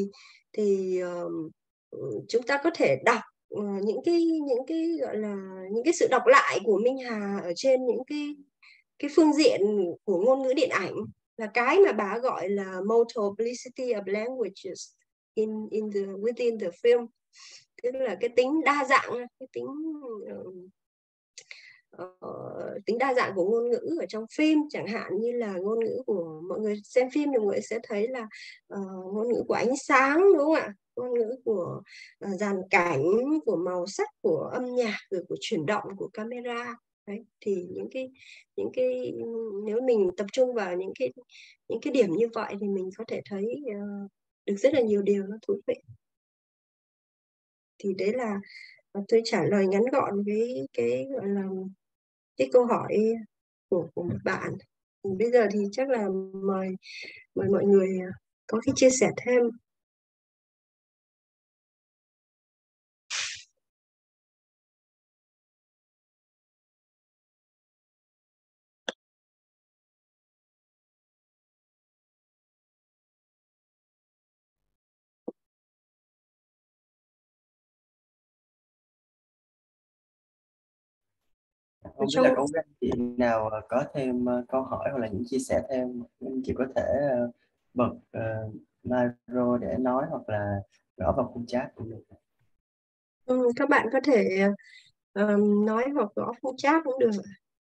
chúng ta có thể đọc những cái gọi là những cái sự đọc lại của Minh Hà ở trên những cái phương diện của ngôn ngữ điện ảnh, là cái mà bà gọi là multiplicity of languages within the film, tức là cái tính đa dạng, cái tính đa dạng của ngôn ngữ ở trong phim, chẳng hạn như là ngôn ngữ của mọi người xem phim thì mọi người sẽ thấy là ngôn ngữ của ánh sáng, đúng không ạ, ngôn ngữ của dàn cảnh, của màu sắc, của âm nhạc, rồi của chuyển động của camera. Đấy, thì những cái nếu mình tập trung vào những cái điểm như vậy thì mình có thể thấy được rất là nhiều điều nó thú vị. Thì đấy là tôi trả lời ngắn gọn cái gọi là cái câu hỏi của một bạn. Thì bây giờ thì chắc là mời mọi người có cái chia sẻ thêm. Không biết là có các anh chị nào có thêm câu hỏi hoặc là những chia sẻ thêm, anh chị có thể bật micro để nói hoặc là gõ vào khung chat cũng được. Các bạn có thể nói hoặc gõ khung chat cũng được.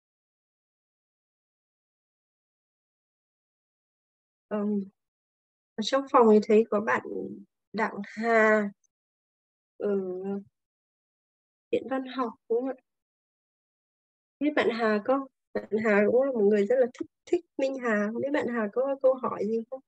Ở trong phòng thì thấy có bạn Đặng Hà ở Viện Văn học, đúng không ạ? Biết bạn Hà không? Bạn Hà cũng là một người rất là thích Minh Hà. Không biết bạn Hà có câu hỏi gì không?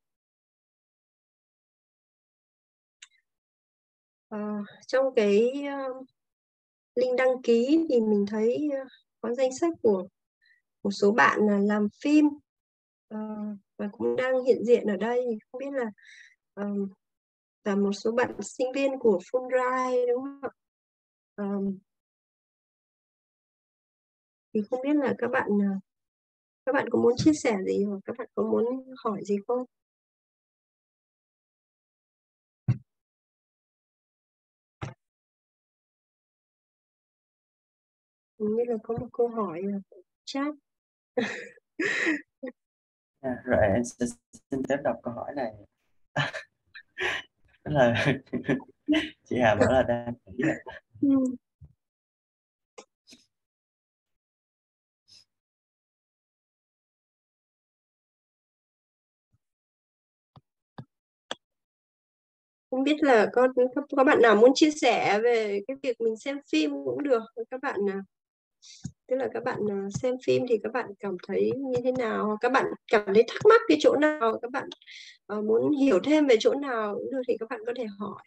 Trong cái link đăng ký thì mình thấy có danh sách của một số bạn là làm phim và cũng đang hiện diện ở đây. Không biết là một số bạn sinh viên của Fulbright, đúng không ạ? Thì không biết là các bạn có muốn chia sẻ gì hoặc các bạn có muốn hỏi gì không? Hình như là có một câu hỏi ở chat. Rồi em sẽ xin phép đọc câu hỏi này. Đó là chị Hà bảo là đang nghĩ ạ. Không biết là có bạn nào muốn chia sẻ về cái việc mình xem phim cũng được. Các bạn tức là các bạn xem phim thì các bạn cảm thấy như thế nào, các bạn cảm thấy thắc mắc cái chỗ nào, các bạn muốn hiểu thêm về chỗ nào cũng được thì các bạn có thể hỏi.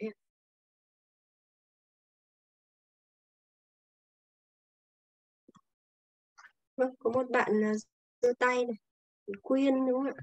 Vâng, có một bạn giơ tay này, Quyên, đúng không ạ?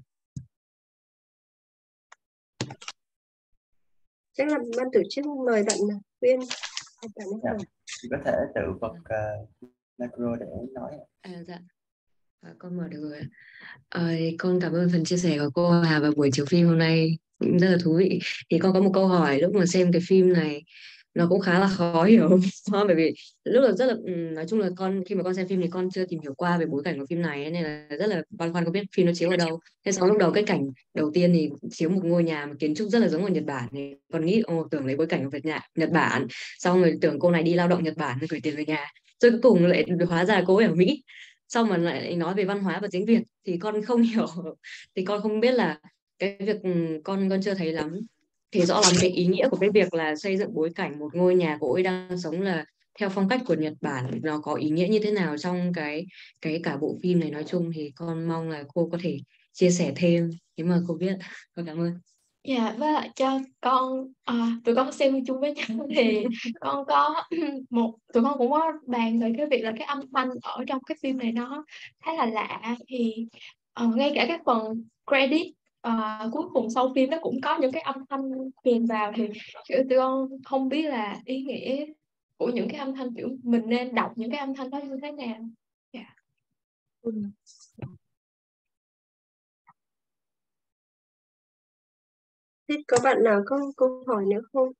Chắc là ban tổ chức mời bạn Quyên. Dạ. Chị có thể tự bật micro để nói ạ. Dạ. Con mở được rồi ạ. Con cảm ơn phần chia sẻ của cô Hà vào buổi chiếu phim hôm nay, cũng rất là thú vị. Thì con có một câu hỏi lúc mà xem cái phim này, nó cũng khá là khó hiểu bởi vì lúc là rất là nói chung là khi mà con xem phim thì con chưa tìm hiểu qua về bối cảnh của phim này ấy, nên là rất là băn khoăn không biết phim nó chiếu ở đâu. Thế sau lúc đầu cái cảnh đầu tiên thì chiếu một ngôi nhà mà kiến trúc rất là giống ở Nhật Bản, thì con nghĩ tưởng lấy bối cảnh của Nhật Bản, xong rồi tưởng cô này đi lao động Nhật Bản rồi gửi tiền về nhà, rồi cuối cùng lại hóa ra là cô ấy ở Mỹ, xong mà lại nói về văn hóa và tiếng Việt thì con không hiểu. Thì con không biết là cái việc con chưa thấy lắm thì rõ lắm cái ý nghĩa của cái việc là xây dựng bối cảnh một ngôi nhà cô ấy đang sống là theo phong cách của Nhật Bản, nó có ý nghĩa như thế nào trong cái cả bộ phim này nói chung, thì con mong là cô có thể chia sẻ thêm nếu mà cô biết. Con cảm ơn. Dạ, với lại cho con tụi con xem chung với nhau thì con có tụi con cũng có bàn về cái việc là cái âm thanh ở trong cái phim này nó khá là lạ, thì ngay cả cái phần credit cuối cùng sau phim nó cũng có những cái âm thanh truyền vào, thì kiểu tụi con không biết là ý nghĩa của những cái âm thanh, kiểu mình nên đọc những cái âm thanh đó như thế nào. Dạ. Thế có bạn nào có câu hỏi nữa không?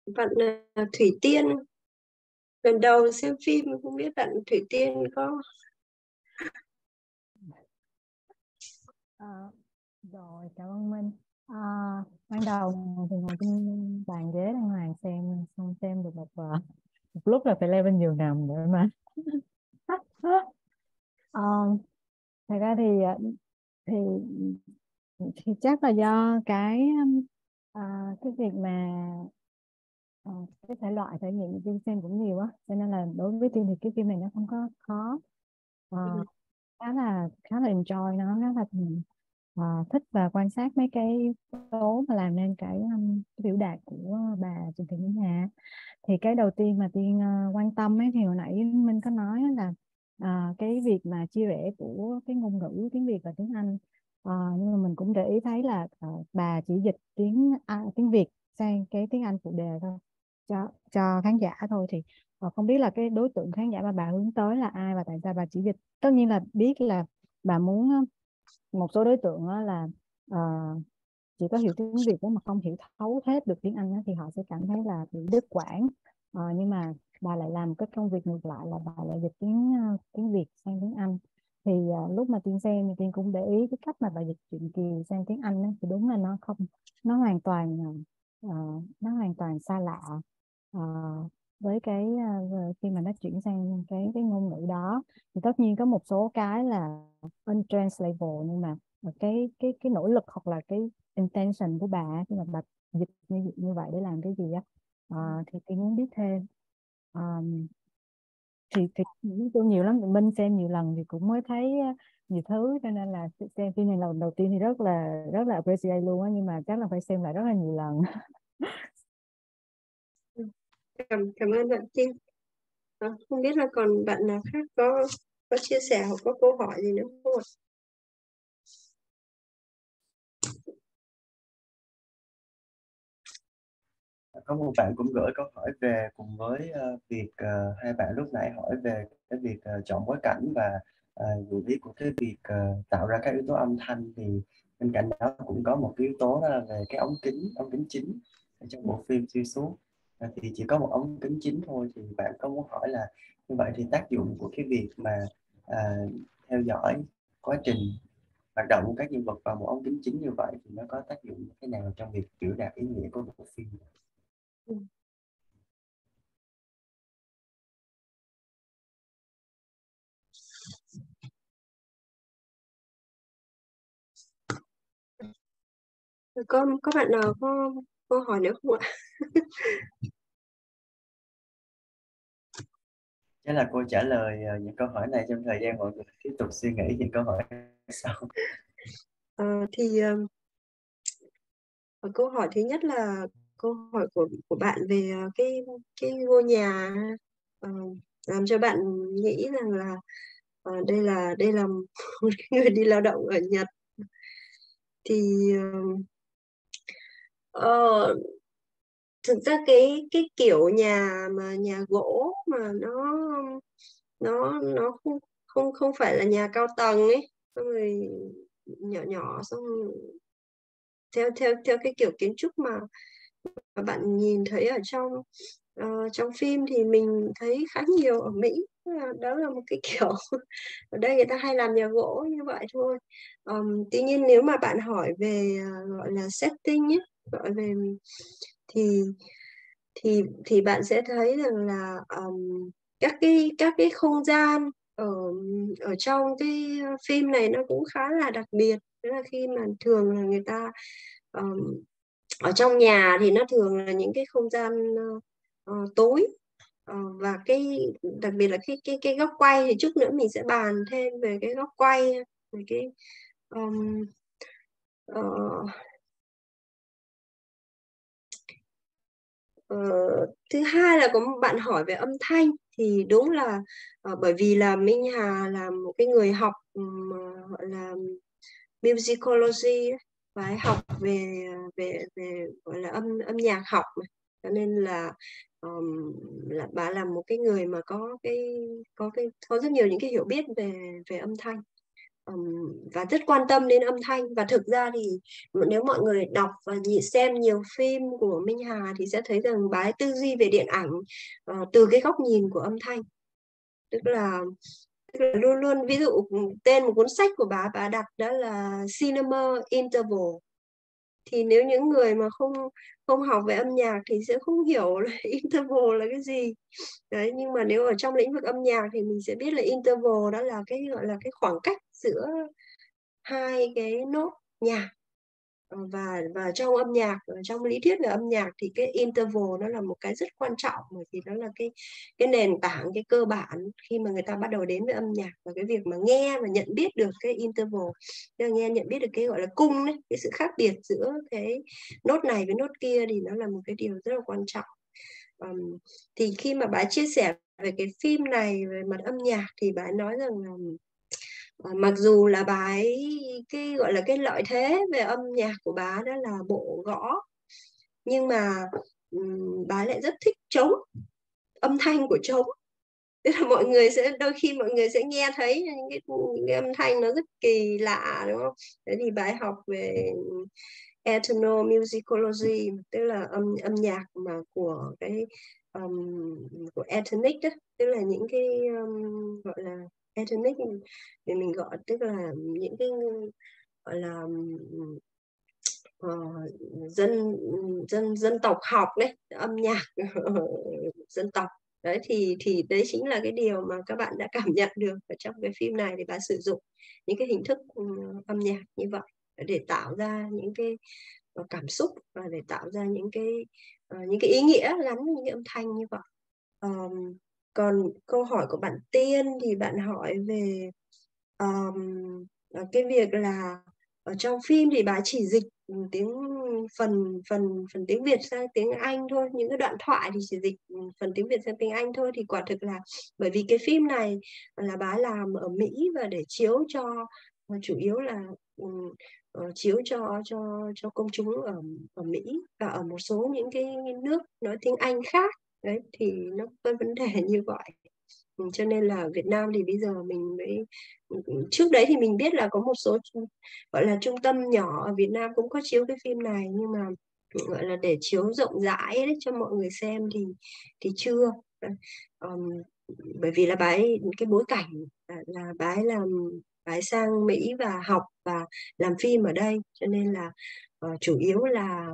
Bạn Thủy Tiên lần đầu xem phim, không biết bạn Thủy Tiên có Rồi, cảm ơn Minh. Ban đầu thì ngồi trên bàn ghế đàng hoàng xem, xong xem được một lúc là phải leo lên giường nằm nữa mà. Ờ, Thật ra thì thì chắc là do cái việc mà cái thể loại trải nghiệm Tiên xem cũng nhiều á, cho nên là đối với Tiên thì cái phim này nó không có khó. Khá là enjoy nó, khá là thích và quan sát mấy cái tố mà làm nên cái biểu đạt của bà Trần Thị Minh Hà. Thì cái đầu tiên mà Tiên quan tâm ấy, thì hồi nãy Minh có nói là cái việc mà chia rẽ của cái ngôn ngữ tiếng Việt và tiếng Anh. Nhưng mà mình cũng để ý thấy là bà chỉ dịch tiếng Việt sang cái tiếng Anh phụ đề thôi cho khán giả thôi. Thì không biết là cái đối tượng khán giả mà bà hướng tới là ai và tại sao bà chỉ dịch. Tất nhiên là biết là bà muốn một số đối tượng là chỉ có hiểu tiếng Việt đó mà không hiểu thấu hết được tiếng Anh đó, thì họ sẽ cảm thấy là bị đứt quãng. Nhưng mà bà lại làm cái công việc ngược lại, là bà lại dịch tiếng Việt sang tiếng Anh. Thì lúc mà Tiên xem thì Tiên cũng để ý cái cách mà bà dịch truyện Kỳ sang tiếng Anh đó, thì đúng là nó hoàn toàn nó hoàn toàn xa lạ ờ, với khi mà nó chuyển sang cái ngôn ngữ đó. Thì tất nhiên có một số cái là untranslatable, nhưng mà cái nỗ lực hoặc là cái intention của bà khi mà bà dịch như vậy để làm cái gì á, thì tôi muốn biết thêm. Thì tôi nhiều lắm, Minh xem nhiều lần thì cũng mới thấy nhiều thứ, cho nên là xem phim này lần đầu tiên thì rất là appreciate luôn á, nhưng mà chắc là phải xem lại rất là nhiều lần. cảm ơn bạn Trinh. Không biết là còn bạn nào khác có chia sẻ hoặc có câu hỏi gì nữa không ạ? Có một bạn cũng gửi câu hỏi về cùng với việc hai bạn lúc nãy hỏi về cái việc chọn bối cảnh và gợi ý của cái việc tạo ra các yếu tố âm thanh. Thì bên cạnh đó cũng có một cái yếu tố đó là về cái ống kính chính trong bộ phim xuyên suốt. Thì chỉ có một ống kính chính thôi. Thì bạn có muốn hỏi là như vậy thì tác dụng của cái việc mà theo dõi quá trình hoạt động của các nhân vật vào một ống kính chính như vậy thì nó có tác dụng như thế nào trong việc biểu đạt ý nghĩa của bộ phim? Có bạn nào có câu hỏi nữa không ạ? Chắc là cô trả lời những câu hỏi này trong thời gian mọi người tiếp tục suy nghĩ những câu hỏi sau. Thì câu hỏi thứ nhất là câu hỏi của bạn về cái ngôi nhà làm cho bạn nghĩ rằng là đây là một người đi lao động ở Nhật. Thì thực ra cái kiểu nhà mà nhà gỗ mà nó không phải là nhà cao tầng ấy, xong rồi nhỏ nhỏ, xong theo cái kiểu kiến trúc mà bạn nhìn thấy ở trong phim thì mình thấy khá nhiều ở Mỹ. Đó là một cái kiểu ở đây người ta hay làm nhà gỗ như vậy thôi. Tuy nhiên nếu mà bạn hỏi về gọi là setting ấy, gọi về thì bạn sẽ thấy rằng là các cái không gian ở trong cái phim này nó cũng khá là đặc biệt. Đó là khi mà thường là người ta ở trong nhà thì nó thường là những cái không gian tối. Và đặc biệt là cái góc quay, thì chút nữa mình sẽ bàn thêm về cái góc quay, về cái thứ hai là có một bạn hỏi về âm thanh. Thì đúng là bởi vì là Minh Hà là một cái người học gọi là musicology ấy, và học về gọi là âm nhạc học mà. Cho nên là bà là một cái người mà có rất nhiều những cái hiểu biết về âm thanh. và rất quan tâm đến âm thanh. Và thực ra thì nếu mọi người đọc và xem nhiều phim của Minh Hà thì sẽ thấy rằng bà ấy tư duy về điện ảnh từ cái góc nhìn của âm thanh, tức là luôn luôn, ví dụ tên một cuốn sách của bà đặt đó là Cinema Interval. Thì nếu những người mà không học về âm nhạc thì sẽ không hiểu là interval là cái gì. Đấy, nhưng mà nếu ở trong lĩnh vực âm nhạc thì mình sẽ biết là interval đó là cái gọi là cái khoảng cách giữa hai cái nốt nhạc. Và trong âm nhạc, trong lý thuyết về âm nhạc thì cái interval nó là một cái rất quan trọng, bởi vì nó là cái nền tảng, cái cơ bản khi mà người ta bắt đầu đến với âm nhạc. Và cái việc mà nghe và nhận biết được cái interval, tức là nghe nhận biết được cái gọi là cung đấy, cái sự khác biệt giữa cái nốt này với nốt kia, thì nó là một cái điều rất là quan trọng. Thì khi mà bà chia sẻ về cái phim này về mặt âm nhạc thì bà nói rằng là mặc dù là bà ấy cái gọi là cái lợi thế về âm nhạc của bà đó là bộ gõ, nhưng mà bà lại rất thích trống, âm thanh của trống. Tức là mọi người sẽ đôi khi mọi người sẽ nghe thấy những cái âm thanh nó rất kỳ lạ, đúng không? Thế thì bà ấy học về ethnomusicology, tức là âm nhạc mà của cái của ethnic đó, tức là những cái gọi là ethnic thì mình gọi tức là những cái gọi là dân tộc học đấy, âm nhạc dân tộc đấy. Thì đấy chính là cái điều mà các bạn đã cảm nhận được ở trong cái phim này. Thì bà sử dụng những cái hình thức âm nhạc như vậy để tạo ra những cái cảm xúc và để tạo ra những cái ý nghĩa gắn với những cái âm thanh như vậy. Còn câu hỏi của bạn Tiên thì bạn hỏi về cái việc là ở trong phim thì bà chỉ dịch phần tiếng Việt sang tiếng Anh thôi, những cái đoạn thoại thì chỉ dịch phần tiếng Việt sang tiếng Anh thôi. Thì quả thực là bởi vì cái phim này là bà làm ở Mỹ và để chiếu cho, chủ yếu là chiếu cho công chúng ở Mỹ và ở một số những cái nước nói tiếng Anh khác đấy, thì nó có vấn đề như vậy. Cho nên là Việt Nam thì bây giờ mình mới, trước đấy thì mình biết là có một số gọi là trung tâm nhỏ ở Việt Nam cũng có chiếu cái phim này, nhưng mà gọi là để chiếu rộng rãi đấy, cho mọi người xem thì chưa. Bởi vì là bà ấy, cái bối cảnh là bà ấy sang Mỹ và học và làm phim ở đây, cho nên là chủ yếu là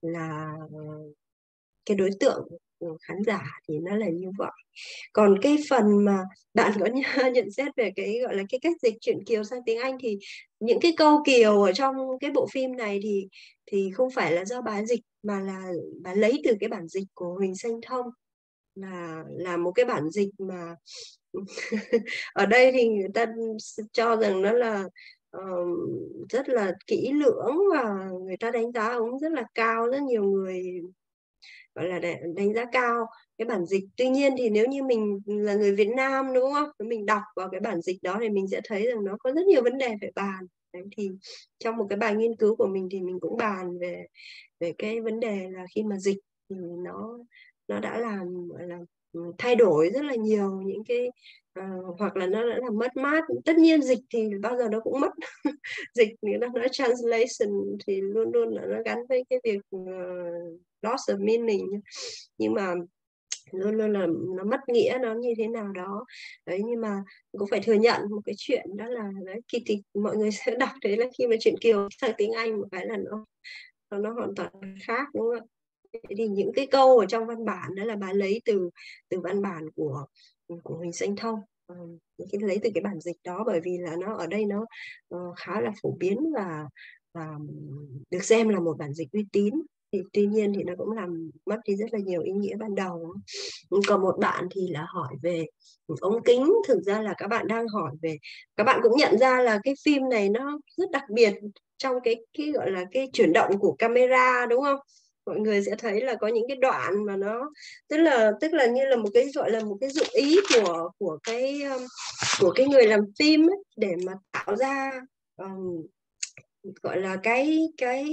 cái đối tượng khán giả thì nó là như vậy. Còn cái phần mà bạn có nhận xét về cái gọi là cái cách dịch truyện Kiều sang tiếng Anh, thì những cái câu Kiều ở trong cái bộ phim này thì không phải là do bà dịch, mà là bà lấy từ cái bản dịch của Huỳnh Xanh Thông, là một cái bản dịch mà ở đây thì người ta cho rằng nó là rất là kỹ lưỡng và người ta đánh giá ông rất là cao, rất nhiều người gọi là đánh giá cao cái bản dịch. Tuy nhiên thì nếu như mình là người Việt Nam, đúng không, mình đọc vào cái bản dịch đó thì mình sẽ thấy rằng nó có rất nhiều vấn đề phải bàn. Đấy, thì trong một cái bài nghiên cứu của mình thì mình cũng bàn về cái vấn đề là khi mà dịch thì nó đã làm gọi là thay đổi rất là nhiều những cái hoặc là nó đã làm mất mát. Tất nhiên dịch thì bao giờ nó cũng mất dịch, nghĩa là nó translation thì luôn luôn là nó gắn với cái việc loss of meaning, nhưng mà luôn luôn là nó mất nghĩa, nó như thế nào đó đấy. Nhưng mà cũng phải thừa nhận một cái chuyện đó là đấy, kỳ thì mọi người sẽ đọc thấy là khi mà chuyện Kiều sang tiếng Anh một cái là nó hoàn toàn khác, đúng không? Thì những cái câu ở trong văn bản đó là bà lấy từ văn bản của Huỳnh Xanh Thông, lấy từ cái bản dịch đó, bởi vì là nó ở đây nó khá là phổ biến và được xem là một bản dịch uy tín. Thì tuy nhiên thì nó cũng làm mất đi rất là nhiều ý nghĩa ban đầu. Còn một bạn thì là hỏi về ống kính. Thực ra là các bạn đang hỏi về, các bạn cũng nhận ra là cái phim này nó rất đặc biệt trong cái gọi là cái chuyển động của camera, đúng không? Mọi người sẽ thấy là có những cái đoạn mà nó tức là như là một cái gọi là một cái dụng ý của cái người làm phim ấy, để mà tạo ra gọi là cái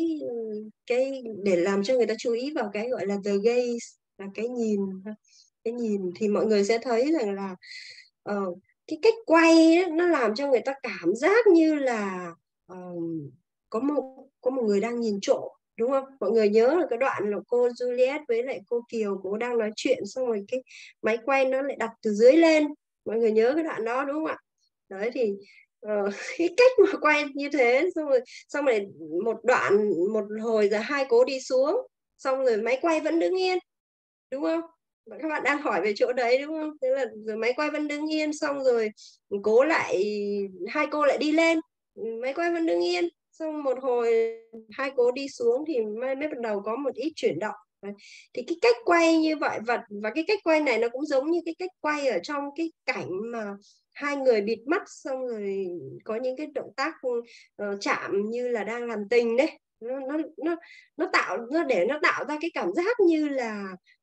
để làm cho người ta chú ý vào cái gọi là the gaze, là cái nhìn. Thì mọi người sẽ thấy rằng là cái cách quay ấy, nó làm cho người ta cảm giác như là có một người đang nhìn trộm, đúng không? Mọi người nhớ là cái đoạn là cô Juliet với lại cô Kiều, cô đang nói chuyện xong rồi cái máy quay nó lại đặt từ dưới lên, mọi người nhớ cái đoạn đó đúng không ạ? Đấy thì cái cách mà quay như thế, xong rồi một hồi rồi hai cố đi xuống, xong rồi máy quay vẫn đứng yên, đúng không? Các bạn đang hỏi về chỗ đấy đúng không? Thế là rồi máy quay vẫn đứng yên, xong rồi hai cô lại đi lên, máy quay vẫn đứng yên, xong một hồi hai cô đi xuống thì mới bắt đầu có một ít chuyển động. Đấy. Thì cái cách quay như vậy và cái cách quay này nó cũng giống như cái cách quay ở trong cái cảnh mà hai người bịt mắt xong rồi có những cái động tác chạm như là đang làm tình đấy. Nó tạo ra cái cảm giác như là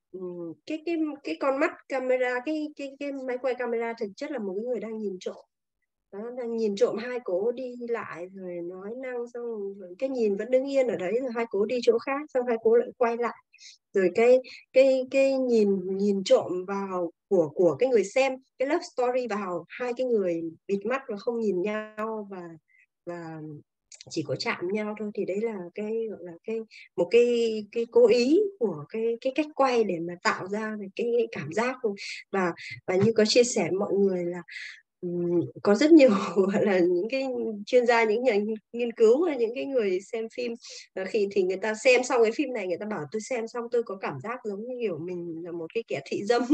cái con mắt camera, cái máy quay camera thực chất là một cái người đang nhìn trộm. Đó, đang nhìn trộm hai cố đi lại rồi nói năng, xong rồi cái nhìn vẫn đứng yên ở đấy, rồi hai cố đi chỗ khác, xong hai cố lại quay lại, rồi cái nhìn trộm vào của cái người xem, cái love story vào hai cái người bịt mắt và không nhìn nhau và chỉ có chạm nhau thôi. Thì đấy là cái gọi là một cái cố ý của cái cách quay để mà tạo ra cái cảm giác. Và như có chia sẻ mọi người là có rất nhiều gọi là những cái chuyên gia, những nhà nghiên cứu, những cái người xem phim, khi thì người ta xem xong cái phim này, người ta bảo tôi xem xong tôi có cảm giác giống như kiểu mình là một cái kẻ thị dâm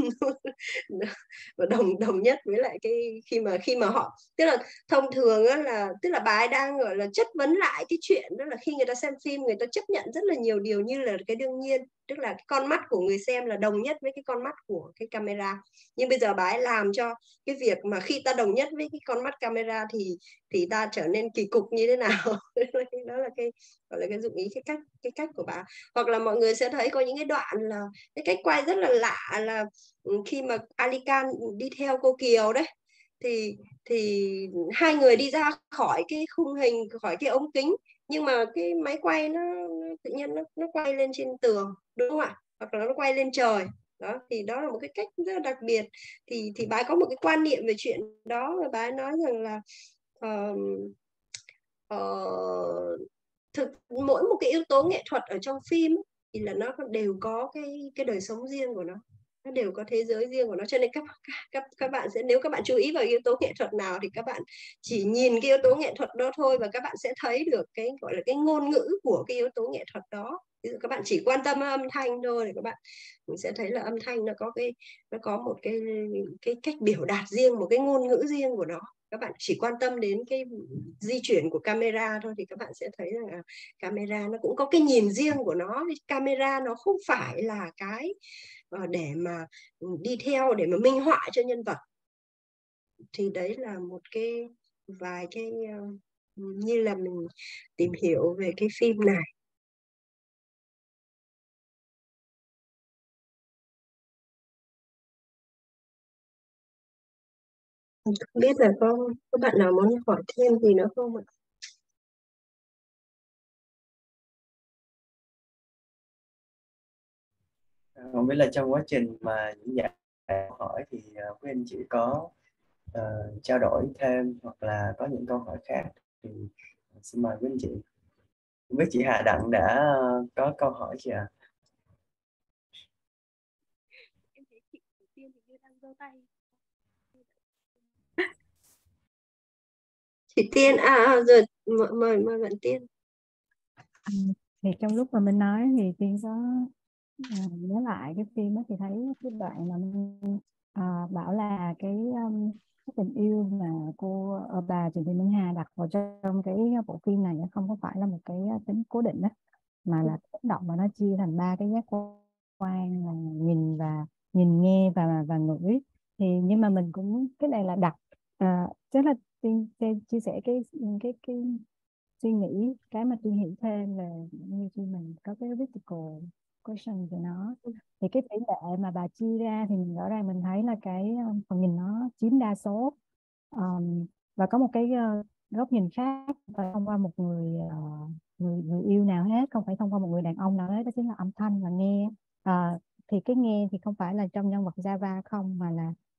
và đồng nhất với lại cái khi mà họ, tức là thông thường là tức là bà ấy đang gọi là chất vấn lại cái chuyện đó là khi người ta xem phim, người ta chấp nhận rất là nhiều điều như là cái đương nhiên, tức là cái con mắt của người xem là đồng nhất với cái con mắt của cái camera. Nhưng bây giờ bà ấy làm cho cái việc mà khi ta đồng nhất với cái con mắt camera thì ta trở nên kỳ cục như thế nào. Đó là cái gọi là cái dụng ý, cái cách của bà. Hoặc là mọi người sẽ thấy có những cái đoạn là cái cách quay rất là lạ, là khi mà Ali Khan đi theo cô Kiều đấy, thì hai người đi ra khỏi cái khung hình, khỏi cái ống kính, nhưng mà cái máy quay nó tự nhiên nó quay lên trên tường, đúng không ạ? Hoặc là nó quay lên trời. Đó thì đó là một cái cách rất là đặc biệt. Thì bà ấy có một cái quan niệm về chuyện đó, và bà ấy nói rằng là mỗi một cái yếu tố nghệ thuật ở trong phim thì là nó đều có cái đời sống riêng của nó đều có thế giới riêng của nó. Cho nên các bạn sẽ, nếu các bạn chú ý vào yếu tố nghệ thuật nào thì các bạn chỉ nhìn cái yếu tố nghệ thuật đó thôi, và các bạn sẽ thấy được cái gọi là cái ngôn ngữ của cái yếu tố nghệ thuật đó. Ví dụ các bạn chỉ quan tâm âm thanh thôi thì các bạn sẽ thấy là âm thanh nó có một cái cách biểu đạt riêng, một cái ngôn ngữ riêng của nó. Các bạn chỉ quan tâm đến cái di chuyển của camera thôi thì các bạn sẽ thấy rằng camera nó cũng có cái nhìn riêng của nó. Camera nó không phải là cái để mà đi theo, để mà minh họa cho nhân vật. Thì đấy là một cái vài cái như là mình tìm hiểu về cái phim này. Không biết là có bạn nào muốn hỏi thêm gì nữa không ạ? Không biết là trong quá trình mà những giải hỏi thì quý anh chị có trao đổi thêm hoặc là có những câu hỏi khác thì xin mời quý anh chị. Không biết chị Hà Đặng đã có câu hỏi chị ạ? Em thấy chị Tiên thì đang giơ tay. Chị Tiên rồi mời bạn Tiên. Thì trong lúc mà mình nói thì Tiên có nhớ lại cái phim đó, thì thấy cái đoạn mà mình bảo là cái tình yêu mà bà Trịnh Thị Minh Hà đặt vào trong cái bộ phim này không có phải là một cái tính cố định đó, mà là tác động mà nó chia thành 3 cái giác quan là nhìn nghe và ngửi. Thì nhưng mà mình cũng cái này là đặt chắc là Tiên chia sẻ cái suy nghĩ, cái mà Tiên hiểu thêm về như khi mình có cái critical question về nó. Thì cái tỷ lệ mà bà chia ra thì mình rõ ràng mình thấy là cái phần nhìn nó chiếm đa số. Và có một cái góc nhìn khác, phải thông qua một người yêu nào hết, không phải thông qua một người đàn ông nào hết, đó chính là âm thanh và nghe. Thì cái nghe thì không phải là trong nhân vật Java không, mà là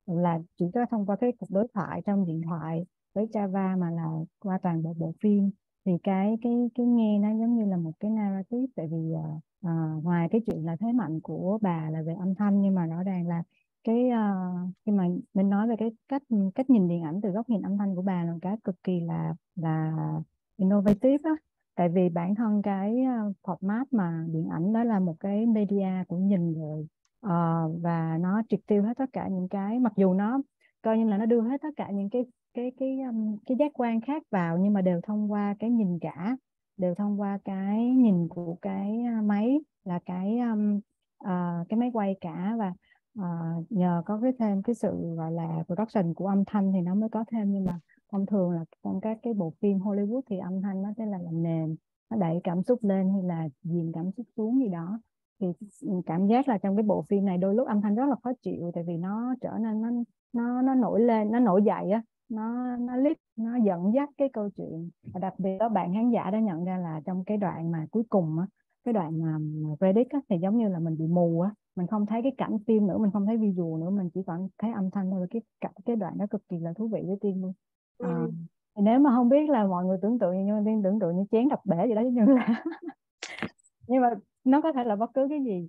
là chỉ có thông qua cái cuộc đối thoại trong điện thoại với Java, mà là qua toàn bộ phim. Thì cái nghe nó giống như là một cái narrative, tại vì ngoài cái chuyện là thế mạnh của bà là về âm thanh, nhưng mà rõ ràng là cái khi mà mình nói về cái cách nhìn điện ảnh từ góc nhìn âm thanh của bà là một cái cực kỳ là innovative á. Tại vì bản thân cái format mà điện ảnh đó là một cái media của nhìn rồi. Và nó triệt tiêu hết tất cả những cái, mặc dù nó coi như là nó đưa hết tất cả những cái giác quan khác vào, nhưng mà đều thông qua cái nhìn cả, đều thông qua cái nhìn của cái máy, là cái máy quay cả. Và nhờ có thêm cái sự gọi là production của âm thanh thì nó mới có thêm. Nhưng mà thông thường là trong các cái bộ phim Hollywood thì âm thanh nó sẽ là làm nền, nó đẩy cảm xúc lên hay là dìm cảm xúc xuống gì đó. Thì cảm giác là trong cái bộ phim này đôi lúc âm thanh rất là khó chịu, tại vì nó trở nên nó nổi lên, nó nổi dậy á, nó lift, nó dẫn dắt cái câu chuyện. Và đặc biệt các bạn khán giả đã nhận ra là trong cái đoạn mà cuối cùng á, cái đoạn mà credit á, thì giống như là mình bị mù á, mình không thấy cái cảnh phim nữa, mình không thấy visual nữa, mình chỉ còn thấy âm thanh thôi. Cái đoạn đó cực kỳ là thú vị với Tiên luôn. Thì nếu mà không biết là mọi người tưởng tượng, nhưng mà Tiên tưởng tượng như chén đập bể vậy đó, như là nhưng mà nó có thể là bất cứ cái gì.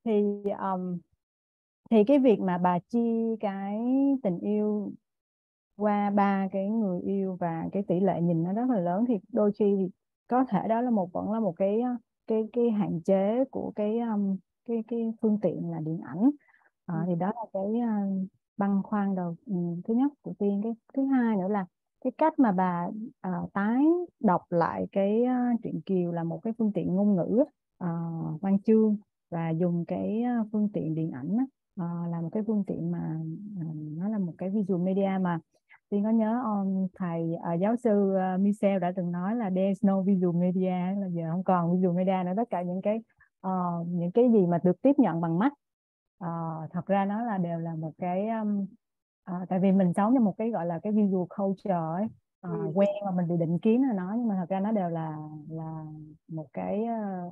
Thì cái việc mà bà chia cái tình yêu qua 3 cái người yêu và cái tỷ lệ nhìn nó rất là lớn, thì đôi khi thì có thể đó là vẫn là một cái hạn chế của cái phương tiện là điện ảnh. Thì đó là cái băn khoăn thứ nhất của Tiên. Cái thứ hai nữa là cái cách mà bà tái đọc lại cái truyện Kiều là một cái phương tiện ngôn ngữ văn chương, và dùng cái phương tiện điện ảnh là một cái phương tiện mà nó là một cái visual media. Mà Tiên có nhớ thầy giáo sư Michel đã từng nói là there's no visual media, là giờ không còn visual media nữa. Tất cả những cái gì mà được tiếp nhận bằng mắt thật ra nó là đều là một cái tại vì mình sống trong một cái gọi là cái visual culture ấy, quen mà mình bị định kiến là nó, nhưng mà thật ra nó đều là một cái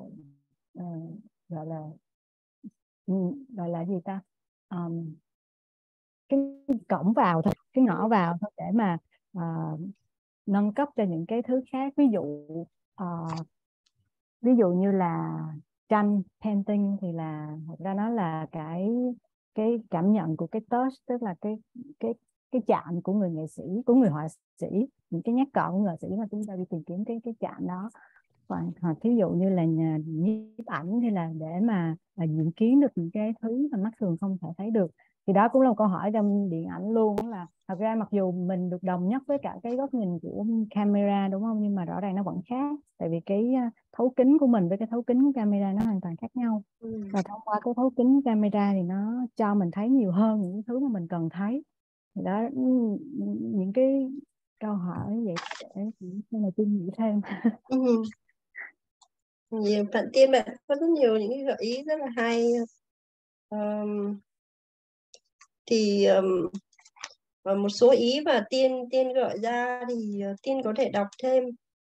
gọi là gì ta, cái cổng vào thôi, cái ngõ vào thôi, để mà nâng cấp cho những cái thứ khác. Ví dụ như là tranh painting thì là thật ra nó là cái cảm nhận của cái touch, tức là cái chạm của người nghệ sĩ, của người họa sĩ, những cái nhát cọ của nghệ sĩ mà chúng ta đi tìm kiếm cái chạm đó. Hoặc thí dụ như là nhiếp ảnh thì là để mà diễn kiến được những cái thứ mà mắt thường không thể thấy được. Thì đó cũng là một câu hỏi trong điện ảnh luôn, là thật ra mặc dù mình được đồng nhất với cả cái góc nhìn của camera, đúng không, nhưng mà rõ ràng nó vẫn khác, tại vì cái thấu kính của mình với cái thấu kính của camera nó hoàn toàn khác nhau. Và thông qua cái thấu kính camera thì nó cho mình thấy nhiều hơn những thứ mà mình cần thấy. Thì đó, những cái câu hỏi vậy để mà Tiên nghĩ thêm. Nhiều Thuận Tiên, bạn có rất nhiều những cái gợi ý rất là hay. Thì một số ý mà Tiên gợi ra thì Tiên có thể đọc thêm.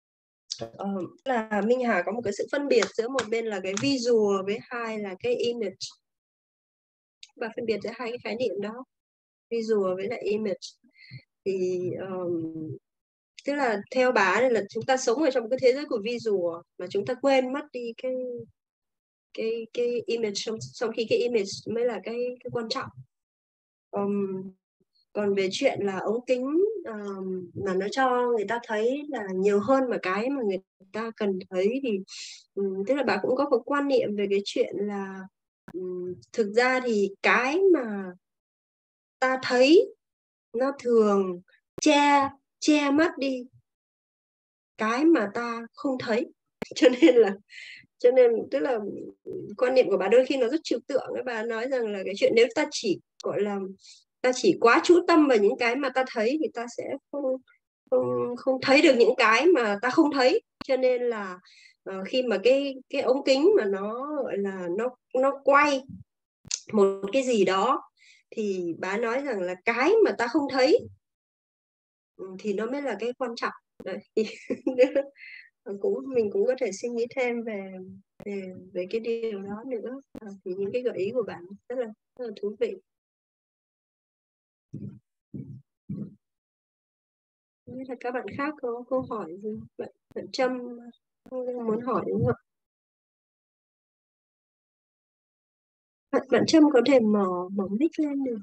Là Minh Hà có một cái sự phân biệt giữa một bên là cái visual với hai là cái image. Và phân biệt giữa hai cái khái niệm đó, visual với lại image. Thì tức là theo bà này là chúng ta sống ở trong cái thế giới của visual mà chúng ta quên mất đi cái image, trong khi cái image mới là cái quan trọng. Còn về chuyện là ống kính mà nó cho người ta thấy là nhiều hơn mà cái mà người ta cần thấy, thì tức là bà cũng có một quan niệm về cái chuyện là thực ra thì cái mà ta thấy nó thường che mất đi cái mà ta không thấy. Cho nên tức là quan niệm của bà đôi khi nó rất trừu tượng. Bà nói rằng là cái chuyện nếu ta chỉ gọi là ta chỉ quá chú tâm vào những cái mà ta thấy thì ta sẽ không thấy được những cái mà ta không thấy. Cho nên là khi mà cái ống kính mà nó gọi là nó quay một cái gì đó, thì bà nói rằng là cái mà ta không thấy thì nó mới là cái quan trọng. Đấy. Mình cũng có thể suy nghĩ thêm về cái điều đó nữa. Thì những cái gợi ý của bạn rất là thú vị. Không biết là các bạn khác có câu hỏi gì? Bạn Trâm muốn hỏi đúng không ạ? Bạn Trâm có thể mở mic lên được.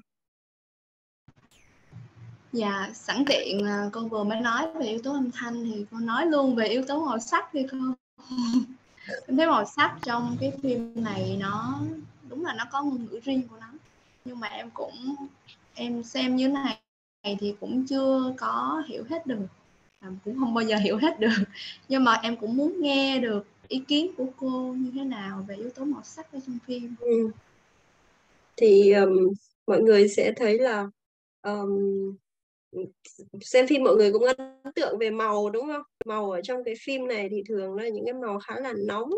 Dạ, sẵn tiện con vừa mới nói về yếu tố âm thanh thì con nói luôn về yếu tố màu sắc đi con. Em thấy màu sắc trong cái phim này nó đúng là nó có ngôn ngữ riêng của nó, nhưng mà em xem như thế này thì cũng chưa có hiểu hết được, cũng không bao giờ hiểu hết được, nhưng mà em cũng muốn nghe được ý kiến của cô như thế nào về yếu tố màu sắc ở trong phim. Thì mọi người sẽ thấy là xem phim mọi người cũng ấn tượng về màu đúng không? Màu ở trong cái phim này thì thường là những cái màu khá là nóng.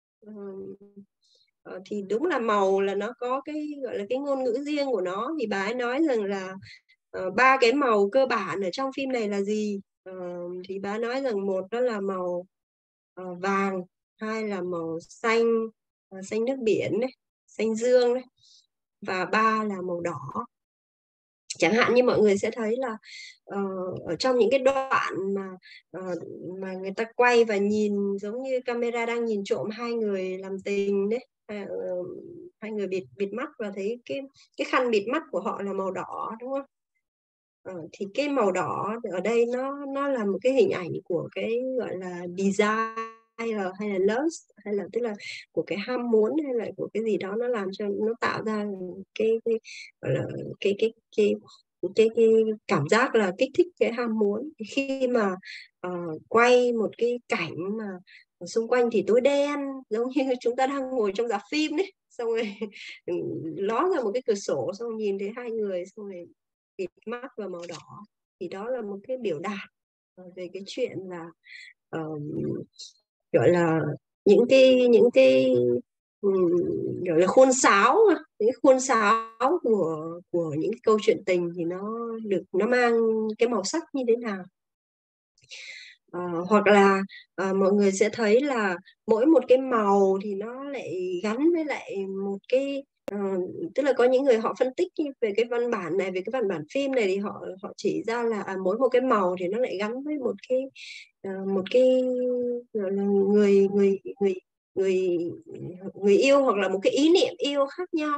Thì đúng là màu là nó có cái gọi là cái ngôn ngữ riêng của nó. Thì bà ấy nói rằng là 3 cái màu cơ bản ở trong phim này là gì? Thì bà ấy nói rằng một đó là màu vàng, hai là màu xanh, xanh nước biển đấy, xanh dương đấy, và ba là màu đỏ. Chẳng hạn như mọi người sẽ thấy là ở trong những cái đoạn mà người ta quay và nhìn giống như camera đang nhìn trộm hai người làm tình đấy, hai người bịt mắt và thấy cái khăn bịt mắt của họ là màu đỏ đúng không? Thì cái màu đỏ ở đây nó là một cái hình ảnh của cái gọi là desire hay là lust, hay là tức là của cái ham muốn hay là của cái gì đó, nó làm cho nó tạo ra cái gọi là cái cảm giác là kích thích cái ham muốn. Khi mà quay một cái cảnh mà xung quanh thì tối đen giống như chúng ta đang ngồi trong rạp phim đấy, xong rồi ló ra một cái cửa sổ xong rồi nhìn thấy hai người xong rồi bịt mắt và màu đỏ, thì đó là một cái biểu đạt về cái chuyện là gọi là những cái gọi là khuôn sáo, những khuôn sáo của những câu chuyện tình thì nó mang cái màu sắc như thế nào. Hoặc là mọi người sẽ thấy là mỗi một cái màu thì nó lại gắn với lại một cái tức là có những người họ phân tích về cái văn bản này, về cái văn bản phim này, thì họ chỉ ra là mỗi một cái màu thì nó lại gắn với một cái gọi là người yêu, hoặc là một cái ý niệm yêu khác nhau.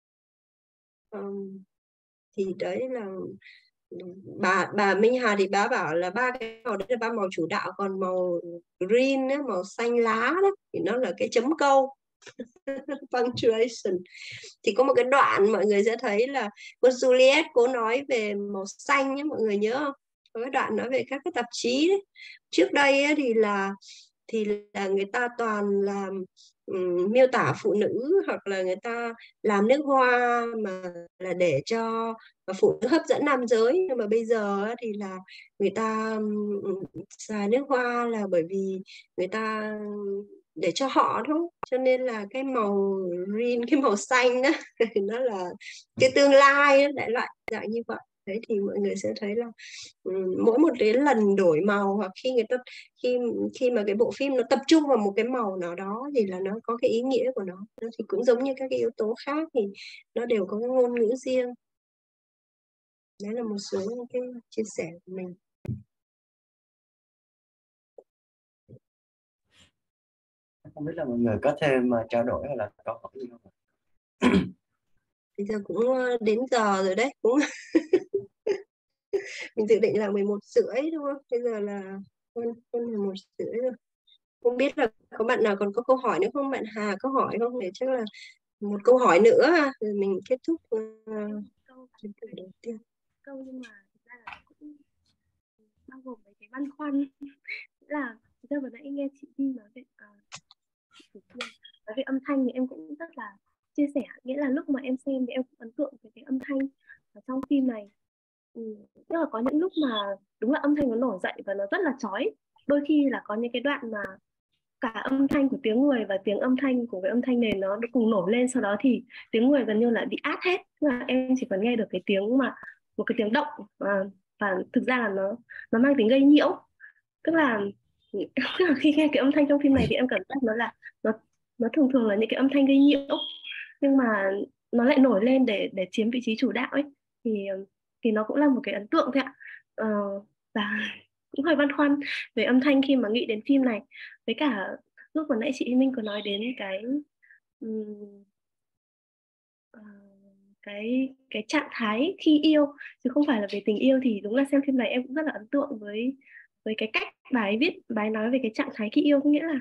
Thì đấy là bà Minh Hà thì bà bảo là 3 cái màu đấy là 3 màu chủ đạo, còn màu green ấy, màu xanh lá đó thì nó là cái chấm câu punctuation. Thì có một cái đoạn mọi người sẽ thấy là cô Juliet cô nói về màu xanh ấy, mọi người nhớ không? Có cái đoạn nói về các cái tạp chí đấy. Trước đây ấy, thì là người ta toàn làm miêu tả phụ nữ, hoặc là người ta làm nước hoa mà là để cho phụ nữ hấp dẫn nam giới. Nhưng mà bây giờ ấy, thì là người ta xài nước hoa là bởi vì người ta để cho họ thôi, cho nên là cái màu green, cái màu xanh đó nó là cái tương lai đó, đại loại dạng như vậy. Đấy thì mọi người sẽ thấy là mỗi một cái lần đổi màu, hoặc khi mà cái bộ phim nó tập trung vào một cái màu nào đó thì là nó có cái ý nghĩa của nó. Thì cũng giống như các cái yếu tố khác thì nó đều có cái ngôn ngữ riêng. Đấy là một số cái chia sẻ của mình. Không biết là mọi người có thêm mà trao đổi hay là câu hỏi gì không? Bây giờ cũng đến giờ rồi đấy, cũng mình dự định là 11:30 đúng không? Bây giờ là hơn 11:30 rồi. Không biết là có bạn nào còn có câu hỏi nữa không? Bạn Hà có hỏi không? Để chắc là một câu hỏi nữa rồi mình kết thúc chương trình đầu tiên. Câu nhưng mà thực ra là cũng bao gồm mấy cái băn khoăn là thực ra vừa nãy nghe chị Đi nói về nói về âm thanh thì em cũng rất là chia sẻ, nghĩa là lúc mà em xem thì em cũng ấn tượng về cái âm thanh ở trong phim này. Tức là có những lúc mà đúng là âm thanh nó nổi dậy và nó rất là chói, đôi khi là có những cái đoạn mà cả âm thanh của tiếng người và tiếng âm thanh của cái âm thanh nền nó cùng nổi lên, sau đó thì tiếng người gần như là bị át hết, tức là em chỉ còn nghe được cái tiếng mà một cái tiếng động và thực ra là nó mang tính gây nhiễu. Tức là khi nghe cái âm thanh trong phim này thì em cảm giác nó thường thường là những cái âm thanh gây nhiễu, nhưng mà nó lại nổi lên để chiếm vị trí chủ đạo ấy. Thì thì nó cũng là một cái ấn tượng thôi ạ. Và cũng hơi băn khoăn về âm thanh khi mà nghĩ đến phim này. Với cả lúc vừa nãy chị Minh có nói đến cái trạng thái khi yêu chứ không phải là về tình yêu, thì đúng là xem phim này em cũng rất là ấn tượng với cái cách bà ấy viết, bà ấy nói về cái trạng thái khi yêu, có nghĩa là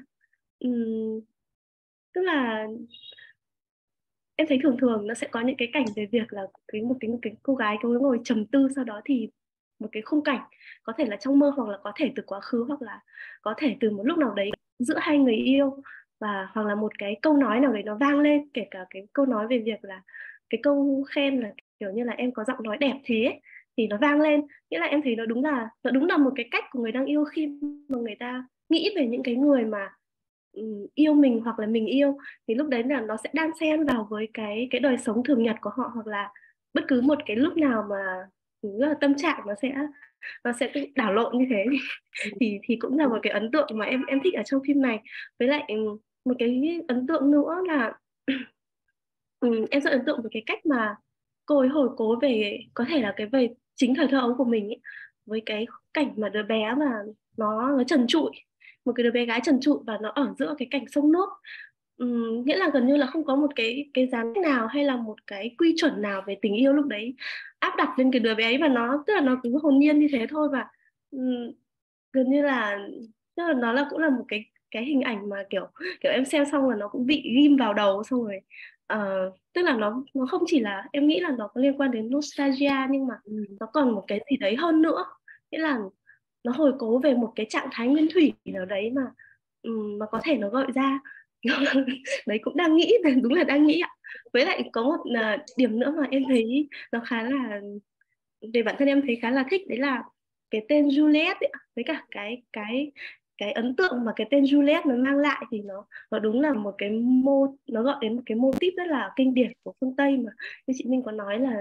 tức là em thấy thường thường nó sẽ có những cái cảnh về việc là một cái cô gái cứ ngồi trầm tư, sau đó thì một cái khung cảnh có thể là trong mơ, hoặc là có thể từ quá khứ, hoặc là có thể từ một lúc nào đấy giữa hai người yêu, và hoặc là một cái câu nói nào đấy nó vang lên, kể cả cái câu nói về việc là cái câu khen là kiểu như là em có giọng nói đẹp thế ấy, thì nó vang lên. Nghĩa là em thấy nó đúng là một cái cách của người đang yêu khi mà người ta nghĩ về những cái người mà yêu mình hoặc là mình yêu, thì lúc đấy là nó sẽ đan xen vào với cái đời sống thường nhật của họ, hoặc là bất cứ một cái lúc nào mà rất là tâm trạng nó sẽ đảo lộn như thế thì cũng là một cái ấn tượng mà em thích ở trong phim này. Với lại một cái ấn tượng nữa là em rất ấn tượng với cái cách mà cô ấy hồi cố về, có thể là cái về chính thời thơ ấu của mình ấy, với cái cảnh mà đứa bé mà nó trần trụi, một cái đứa bé gái trần trụi và nó ở giữa cái cảnh sông nước. Nghĩa là gần như là không có một cái dáng nào hay là một cái quy chuẩn nào về tình yêu lúc đấy áp đặt lên cái đứa bé ấy, và nó tức là nó cứ hồn nhiên như thế thôi. Và gần như là tức là nó cũng là một cái hình ảnh mà kiểu em xem xong là nó cũng bị ghim vào đầu, xong rồi tức là nó không chỉ là, em nghĩ là nó có liên quan đến nostalgia, nhưng mà nó còn một cái gì đấy hơn nữa, nghĩa là nó hồi cố về một cái trạng thái nguyên thủy nào đấy mà có thể nó gợi ra đấy, cũng đang nghĩ, đúng là đang nghĩ ạ. Với lại có một điểm nữa mà em thấy nó khá là, về bản thân em thấy khá là thích, đấy là cái tên Juliet ấy, với cả cái ấn tượng mà cái tên Juliet nó mang lại, thì nó đúng là một cái nó gọi đến một cái mô típ rất là kinh điển của phương Tây, mà như chị Minh có nói là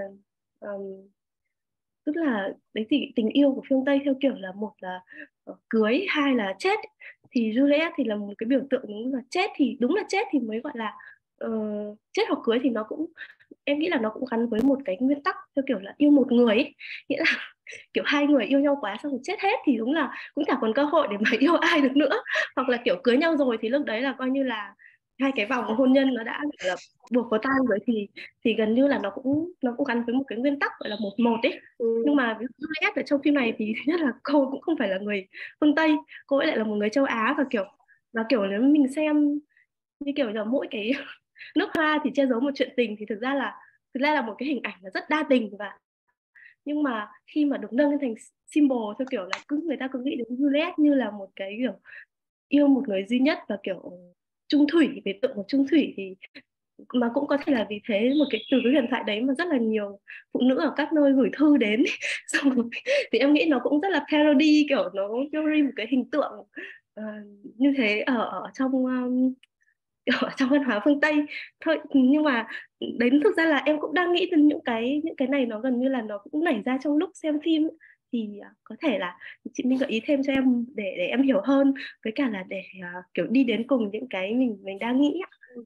tức là đấy, thì tình yêu của phương Tây theo kiểu là một là cưới, hai là chết. Thì Juliet thì là một cái biểu tượng đúng là chết, thì đúng là chết thì mới gọi là chết hoặc cưới, thì nó cũng, em nghĩ là nó cũng gắn với một cái nguyên tắc theo kiểu là yêu một người ấy. Nghĩa là kiểu hai người yêu nhau quá xong rồi chết hết thì đúng là cũng chả còn cơ hội để mà yêu ai được nữa, hoặc là kiểu cưới nhau rồi thì lúc đấy là coi như là hai cái vòng hôn nhân nó đã là buộc có tan rồi, thì gần như là nó cũng gắn với một cái nguyên tắc gọi là một ấy. Nhưng mà ví dụ Juliet ở trong phim này thì thứ nhất là cô cũng không phải là người phương Tây, cô ấy lại là một người châu Á, và kiểu nếu mình xem như kiểu là mỗi cái nước hoa thì che giấu một chuyện tình, thì thực ra là một cái hình ảnh là rất đa tình. Và nhưng mà khi mà được nâng lên thành symbol theo kiểu là người ta cứ nghĩ đến Juliet như là một cái kiểu yêu một người duy nhất và kiểu chung thủy, về tượng của chung thủy, thì mà cũng có thể là vì thế một cái từ cái huyền thoại đấy mà rất là nhiều phụ nữ ở các nơi gửi thư đến xong rồi, thì em nghĩ nó cũng rất là parody, kiểu nó parody một cái hình tượng như thế ở trong văn hóa phương Tây thôi. Nhưng mà đến thực ra là em cũng đang nghĩ đến những cái này, nó gần như là nó cũng nảy ra trong lúc xem phim, thì có thể là chị Minh gợi ý thêm cho em để em hiểu hơn, với cả là để kiểu đi đến cùng những cái mình đang nghĩ.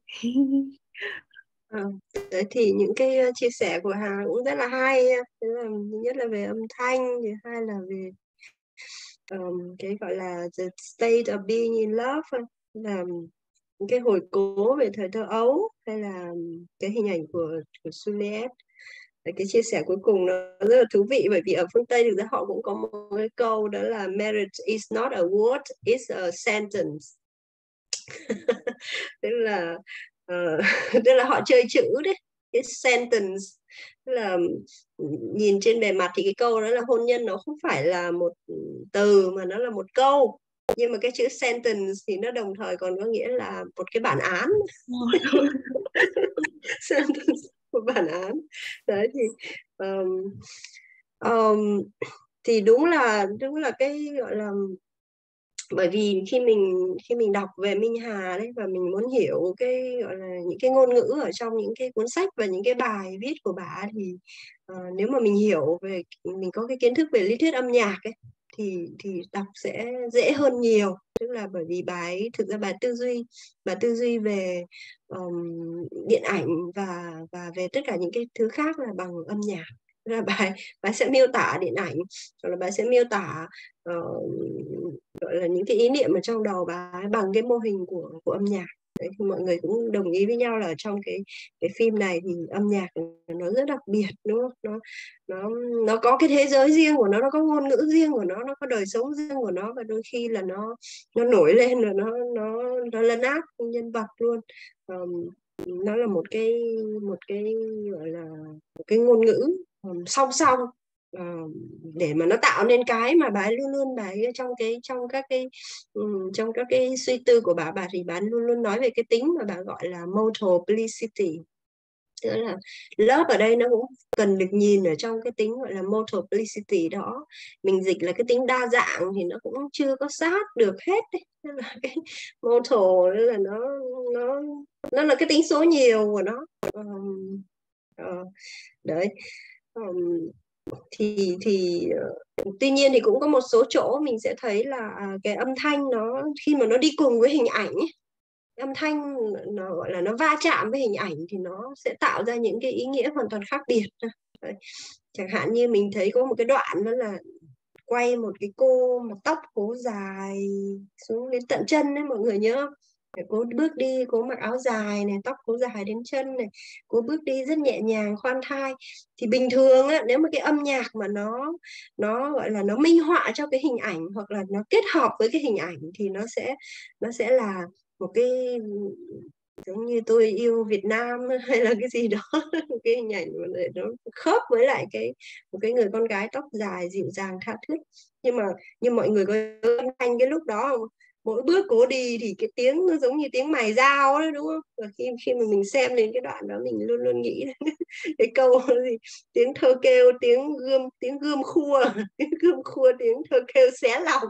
Đấy thì những cái chia sẻ của Hà cũng rất là hay. Thứ nhất là về âm thanh, thứ hai là về cái gọi là the state of being in love, là cái hồi cố về thời thơ ấu, hay là cái hình ảnh của Juliet. Cái chia sẻ cuối cùng nó rất là thú vị, bởi vì ở phương Tây thực ra họ cũng có một cái câu, đó là marriage is not a word, it's a sentence. tức là họ chơi chữ đấy, cái sentence, tức là nhìn trên bề mặt thì cái câu đó là hôn nhân, nó không phải là một từ mà nó là một câu, nhưng mà cái chữ sentence thì nó đồng thời còn có nghĩa là một cái bản án. Sentence, một bản án. Đấy thì đúng là cái gọi là, bởi vì khi mình đọc về Minh Hà đấy, và mình muốn hiểu cái gọi là những cái ngôn ngữ ở trong những cái cuốn sách và những cái bài viết của bà, thì nếu mà mình hiểu về, mình có cái kiến thức về lý thuyết âm nhạc ấy, thì đọc sẽ dễ hơn nhiều. Tức là bởi vì bà ấy thực ra bà tư duy về điện ảnh và về tất cả những cái thứ khác là bằng âm nhạc. là bà sẽ miêu tả điện ảnh, hoặc là bà sẽ miêu tả gọi là những cái ý niệm ở trong đầu bà bằng cái mô hình của âm nhạc. Đấy, thì mọi người cũng đồng ý với nhau là trong cái phim này thì âm nhạc nó rất đặc biệt, đúng không? Nó có cái thế giới riêng của nó có ngôn ngữ riêng của nó có đời sống riêng của nó, và đôi khi là nó nổi lên là nó lấn át nhân vật luôn. Nó là một cái gọi là một cái ngôn ngữ song song, để mà nó tạo nên cái mà bà luôn luôn bà ấy trong các cái suy tư của bà thì bà luôn luôn nói về cái tính mà bà gọi là multiplicity. Tức là lớp ở đây nó cũng cần được nhìn ở trong cái tính gọi là multiplicity đó. Mình dịch là cái tính đa dạng thì nó cũng chưa có sát được hết đấy. Tức là cái multiple là nó là cái tính số nhiều của nó. Đấy. Thì tuy nhiên thì cũng có một số chỗ mình sẽ thấy là cái âm thanh nó khi mà nó đi cùng với hình ảnh ấy, âm thanh nó gọi là nó va chạm với hình ảnh thì nó sẽ tạo ra những cái ý nghĩa hoàn toàn khác biệt. Đấy. Chẳng hạn như mình thấy có một cái đoạn đó là quay một cái cô mà tóc cố dài xuống đến tận chân đấy, mọi người nhớ không? Cô bước đi, cô mặc áo dài này, tóc cô dài đến chân này, cô bước đi rất nhẹ nhàng, khoan thai. Thì bình thường á, nếu mà cái âm nhạc mà nó gọi là nó minh họa cho cái hình ảnh, hoặc là nó kết hợp với cái hình ảnh thì nó sẽ là một cái giống như tôi yêu Việt Nam hay là cái gì đó, cái hình ảnh để nó khớp với lại một cái người con gái tóc dài dịu dàng tha thướt. Nhưng mà như mọi người có âm thanh cái lúc đó không? Mỗi bước cố đi thì cái tiếng nó giống như tiếng mài dao đó, đúng không? Và khi mà mình xem đến cái đoạn đó mình luôn luôn nghĩ cái câu gì tiếng thơ kêu, tiếng gươm khua, tiếng thơ kêu xé lòng.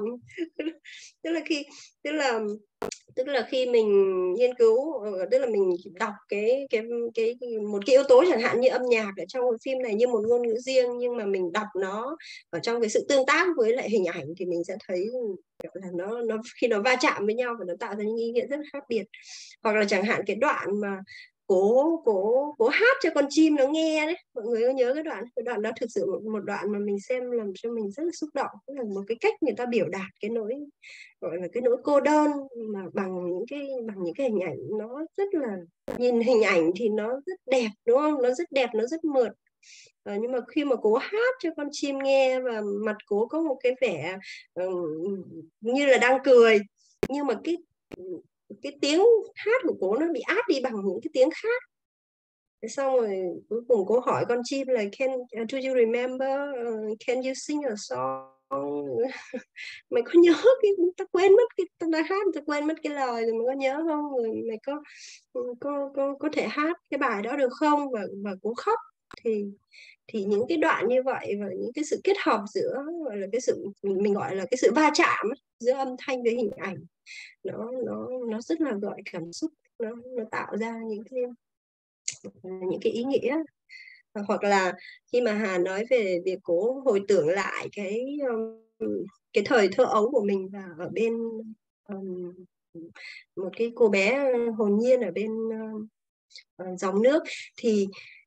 Tức là khi mình nghiên cứu, tức là mình đọc một cái yếu tố chẳng hạn như âm nhạc ở trong phim này như một ngôn ngữ riêng, nhưng mà mình đọc nó ở trong cái sự tương tác với lại hình ảnh thì mình sẽ thấy là nó khi nó va chạm với nhau và nó tạo ra những ý nghĩa rất khác biệt. Hoặc là chẳng hạn cái đoạn mà cố hát cho con chim nó nghe đấy, mọi người có nhớ cái đoạn đó thực sự một đoạn mà mình xem làm cho mình rất là xúc động. Tức là một cái cách người ta biểu đạt cái nỗi gọi là cái nỗi cô đơn mà bằng những cái hình ảnh. Nó rất là, nhìn hình ảnh thì nó rất đẹp, đúng không? Nó rất đẹp, nó rất mượt. Nhưng mà khi mà cố hát cho con chim nghe và mặt cố có một cái vẻ như là đang cười, nhưng mà cái tiếng hát của cố nó bị át đi bằng những cái tiếng khác. Xong rồi cuối cùng cô hỏi con chim là do you remember, can you sing a song? Mày có nhớ tao quên mất tao đã hát, tao quên mất cái lời rồi, mày có nhớ không? Rồi mày có thể hát cái bài đó được không? Và cũng khóc. Thì những cái đoạn như vậy và những cái sự kết hợp giữa gọi là cái sự mình gọi là cái sự va chạm giữa âm thanh với hình ảnh, nó rất là gợi cảm xúc, nó tạo ra những cái ý nghĩa. Hoặc là khi mà Hà nói về việc cố hồi tưởng lại cái thời thơ ấu của mình và ở bên một cái cô bé hồn nhiên ở bên dòng nước, thì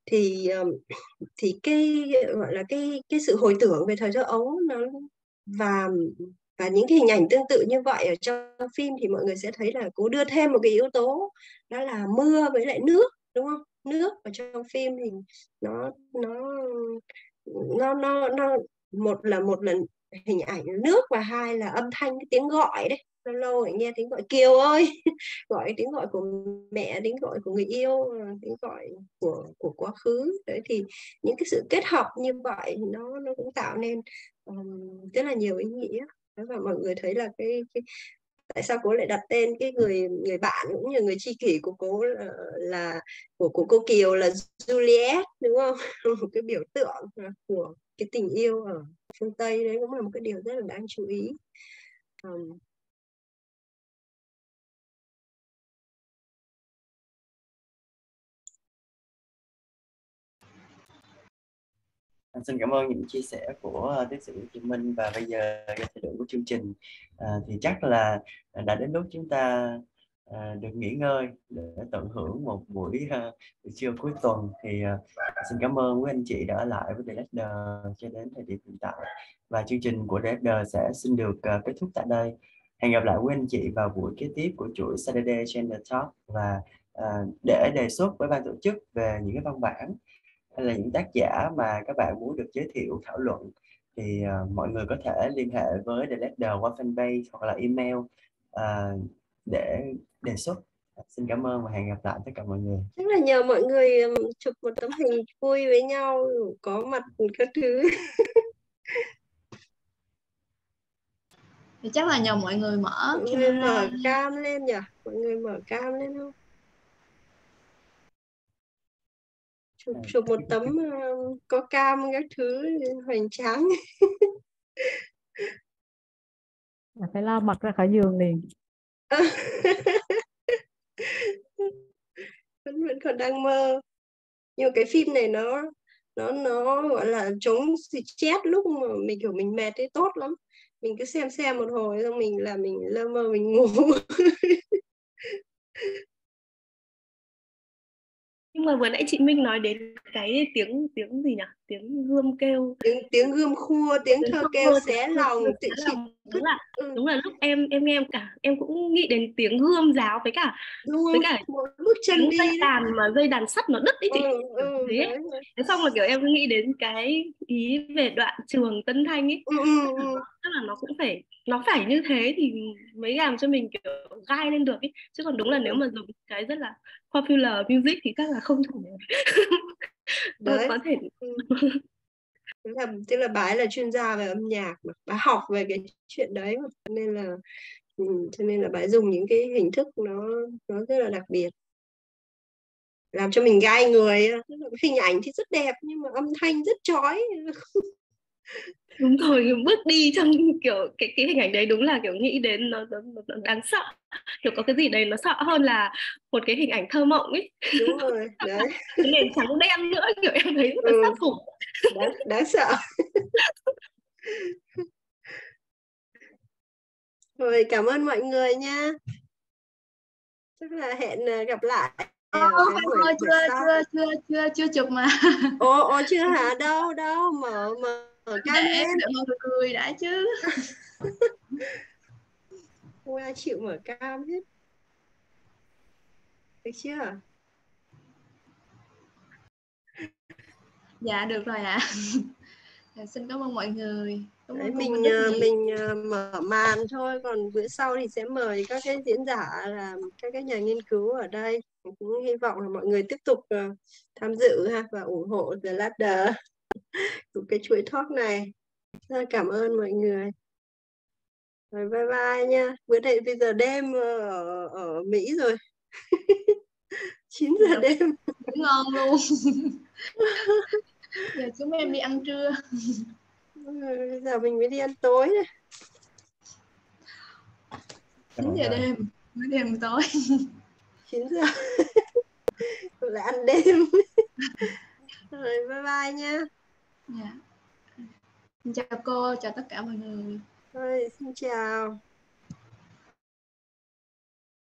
cái gọi là cái sự hồi tưởng về thời thơ ấu nó và những cái hình ảnh tương tự như vậy ở trong phim thì mọi người sẽ thấy là cố đưa thêm một cái yếu tố, đó là mưa với lại nước, đúng không? Nước ở trong phim thì nó một là hình ảnh nước, và hai là âm thanh, cái tiếng gọi đấy. Lâu lâu lại nghe tiếng gọi Kiều ơi, gọi tiếng gọi của mẹ, tiếng gọi của người yêu, tiếng gọi của quá khứ. Đấy, thì những cái sự kết hợp như vậy nó cũng tạo nên rất là nhiều ý nghĩa. Và mọi người thấy là tại sao cố lại đặt tên cái người bạn cũng như người tri kỷ của cố là của cô Kiều là Juliet, đúng không? Một cái biểu tượng của cái tình yêu ở phương Tây. Đấy cũng là một cái điều rất là đáng chú ý. Xin cảm ơn những chia sẻ của tiến sĩ Kim Minh. Và bây giờ do thời lượng của chương trình thì chắc là đã đến lúc chúng ta được nghỉ ngơi để tận hưởng một buổi trưa cuối tuần. Thì xin cảm ơn quý anh chị đã ở lại với The Leader cho đến thời điểm hiện tại, và chương trình của The Leader sẽ xin được kết thúc tại đây. Hẹn gặp lại quý anh chị vào buổi kế tiếp của chuỗi Saturday Gender Talk, và để đề xuất với ban tổ chức về những cái văn bản hay là những tác giả mà các bạn muốn được giới thiệu thảo luận, thì mọi người có thể liên hệ với The Leader qua fanpage hoặc là email để đề xuất. Xin cảm ơn và hẹn gặp lại tất cả mọi người. Chắc là nhờ mọi người chụp một tấm hình vui với nhau, có mặt các thứ. Thì chắc là nhờ mọi người mở Mọi người mở camera. cam lên nhỉ? Mọi người mở cam lên không? Chụp một tấm có cam các thứ hoành tráng. Phải lo bật ra khỏi giường liền. Vẫn còn đang mơ. Nhưng cái phim này nó gọi là chống stress lúc mà mình kiểu mình mệt ấy, tốt lắm. Mình cứ xem một hồi xong mình lơ mơ mình ngủ. Nhưng mà vừa nãy chị Minh nói đến cái tiếng gì nhỉ? Tiếng gươm kêu. Tiếng gươm khua, tiếng thơ kêu xé lòng, tự chị đúng là lúc em nghe em cũng nghĩ đến tiếng gươm giáo với cả một bước chân tiếng đi dây đàn mà dây đàn sắt nó đứt ấy chị. Thế xong rồi kiểu em cứ nghĩ đến cái ý về đoạn trường Tân Thanh ấy. Tức là nó phải như thế thì mới làm cho mình kiểu gai lên được ấy, chứ còn đúng là nếu mà dùng cái rất là popular music thì chắc là không thể. Đấy. Có thể tức là bà ấy là chuyên gia về âm nhạc mà, bà học về cái chuyện đấy mà. Cho nên là bà ấy dùng những cái hình thức nó rất là đặc biệt, làm cho mình gai người. Hình ảnh thì rất đẹp nhưng mà âm thanh rất chói. Đúng rồi, bước đi trong kiểu cái hình ảnh đấy đúng là kiểu nghĩ đến nó đáng sợ, kiểu có cái gì đấy nó sợ hơn là một cái hình ảnh thơ mộng ấy. Đúng rồi đấy. Cái nền trắng đen nữa, kiểu em thấy rất là sát thủ. Đáng sợ. Rồi, cảm ơn mọi người nha. Chắc là hẹn gặp lại. Chưa chụp mà. Ồ chưa hả? Đâu mở cam lên. Để mọi người cười đã chứ. Không ai chịu mở cam hết. Được chưa? Dạ được rồi ạ. Xin cảm ơn mọi người. Đấy, mình mở màn thôi, còn bữa sau thì sẽ mời các cái diễn giả là các cái nhà nghiên cứu ở đây. Mình cũng hy vọng là mọi người tiếp tục tham dự và ủng hộ The Ladder của cái chuỗi talk này. Cảm ơn mọi người. Rồi, bye bye nha. Bây giờ đêm ở Mỹ rồi. 9 giờ đêm. Ngon luôn. Giờ chúng em đi ăn trưa. Bây giờ mình mới đi ăn tối này. 9 giờ đêm, mới đi ăn tối. 9 giờ. Lại ăn đêm. Rồi, bye bye nha. Dạ. Chào cô, chào tất cả mọi người. Rồi, xin chào.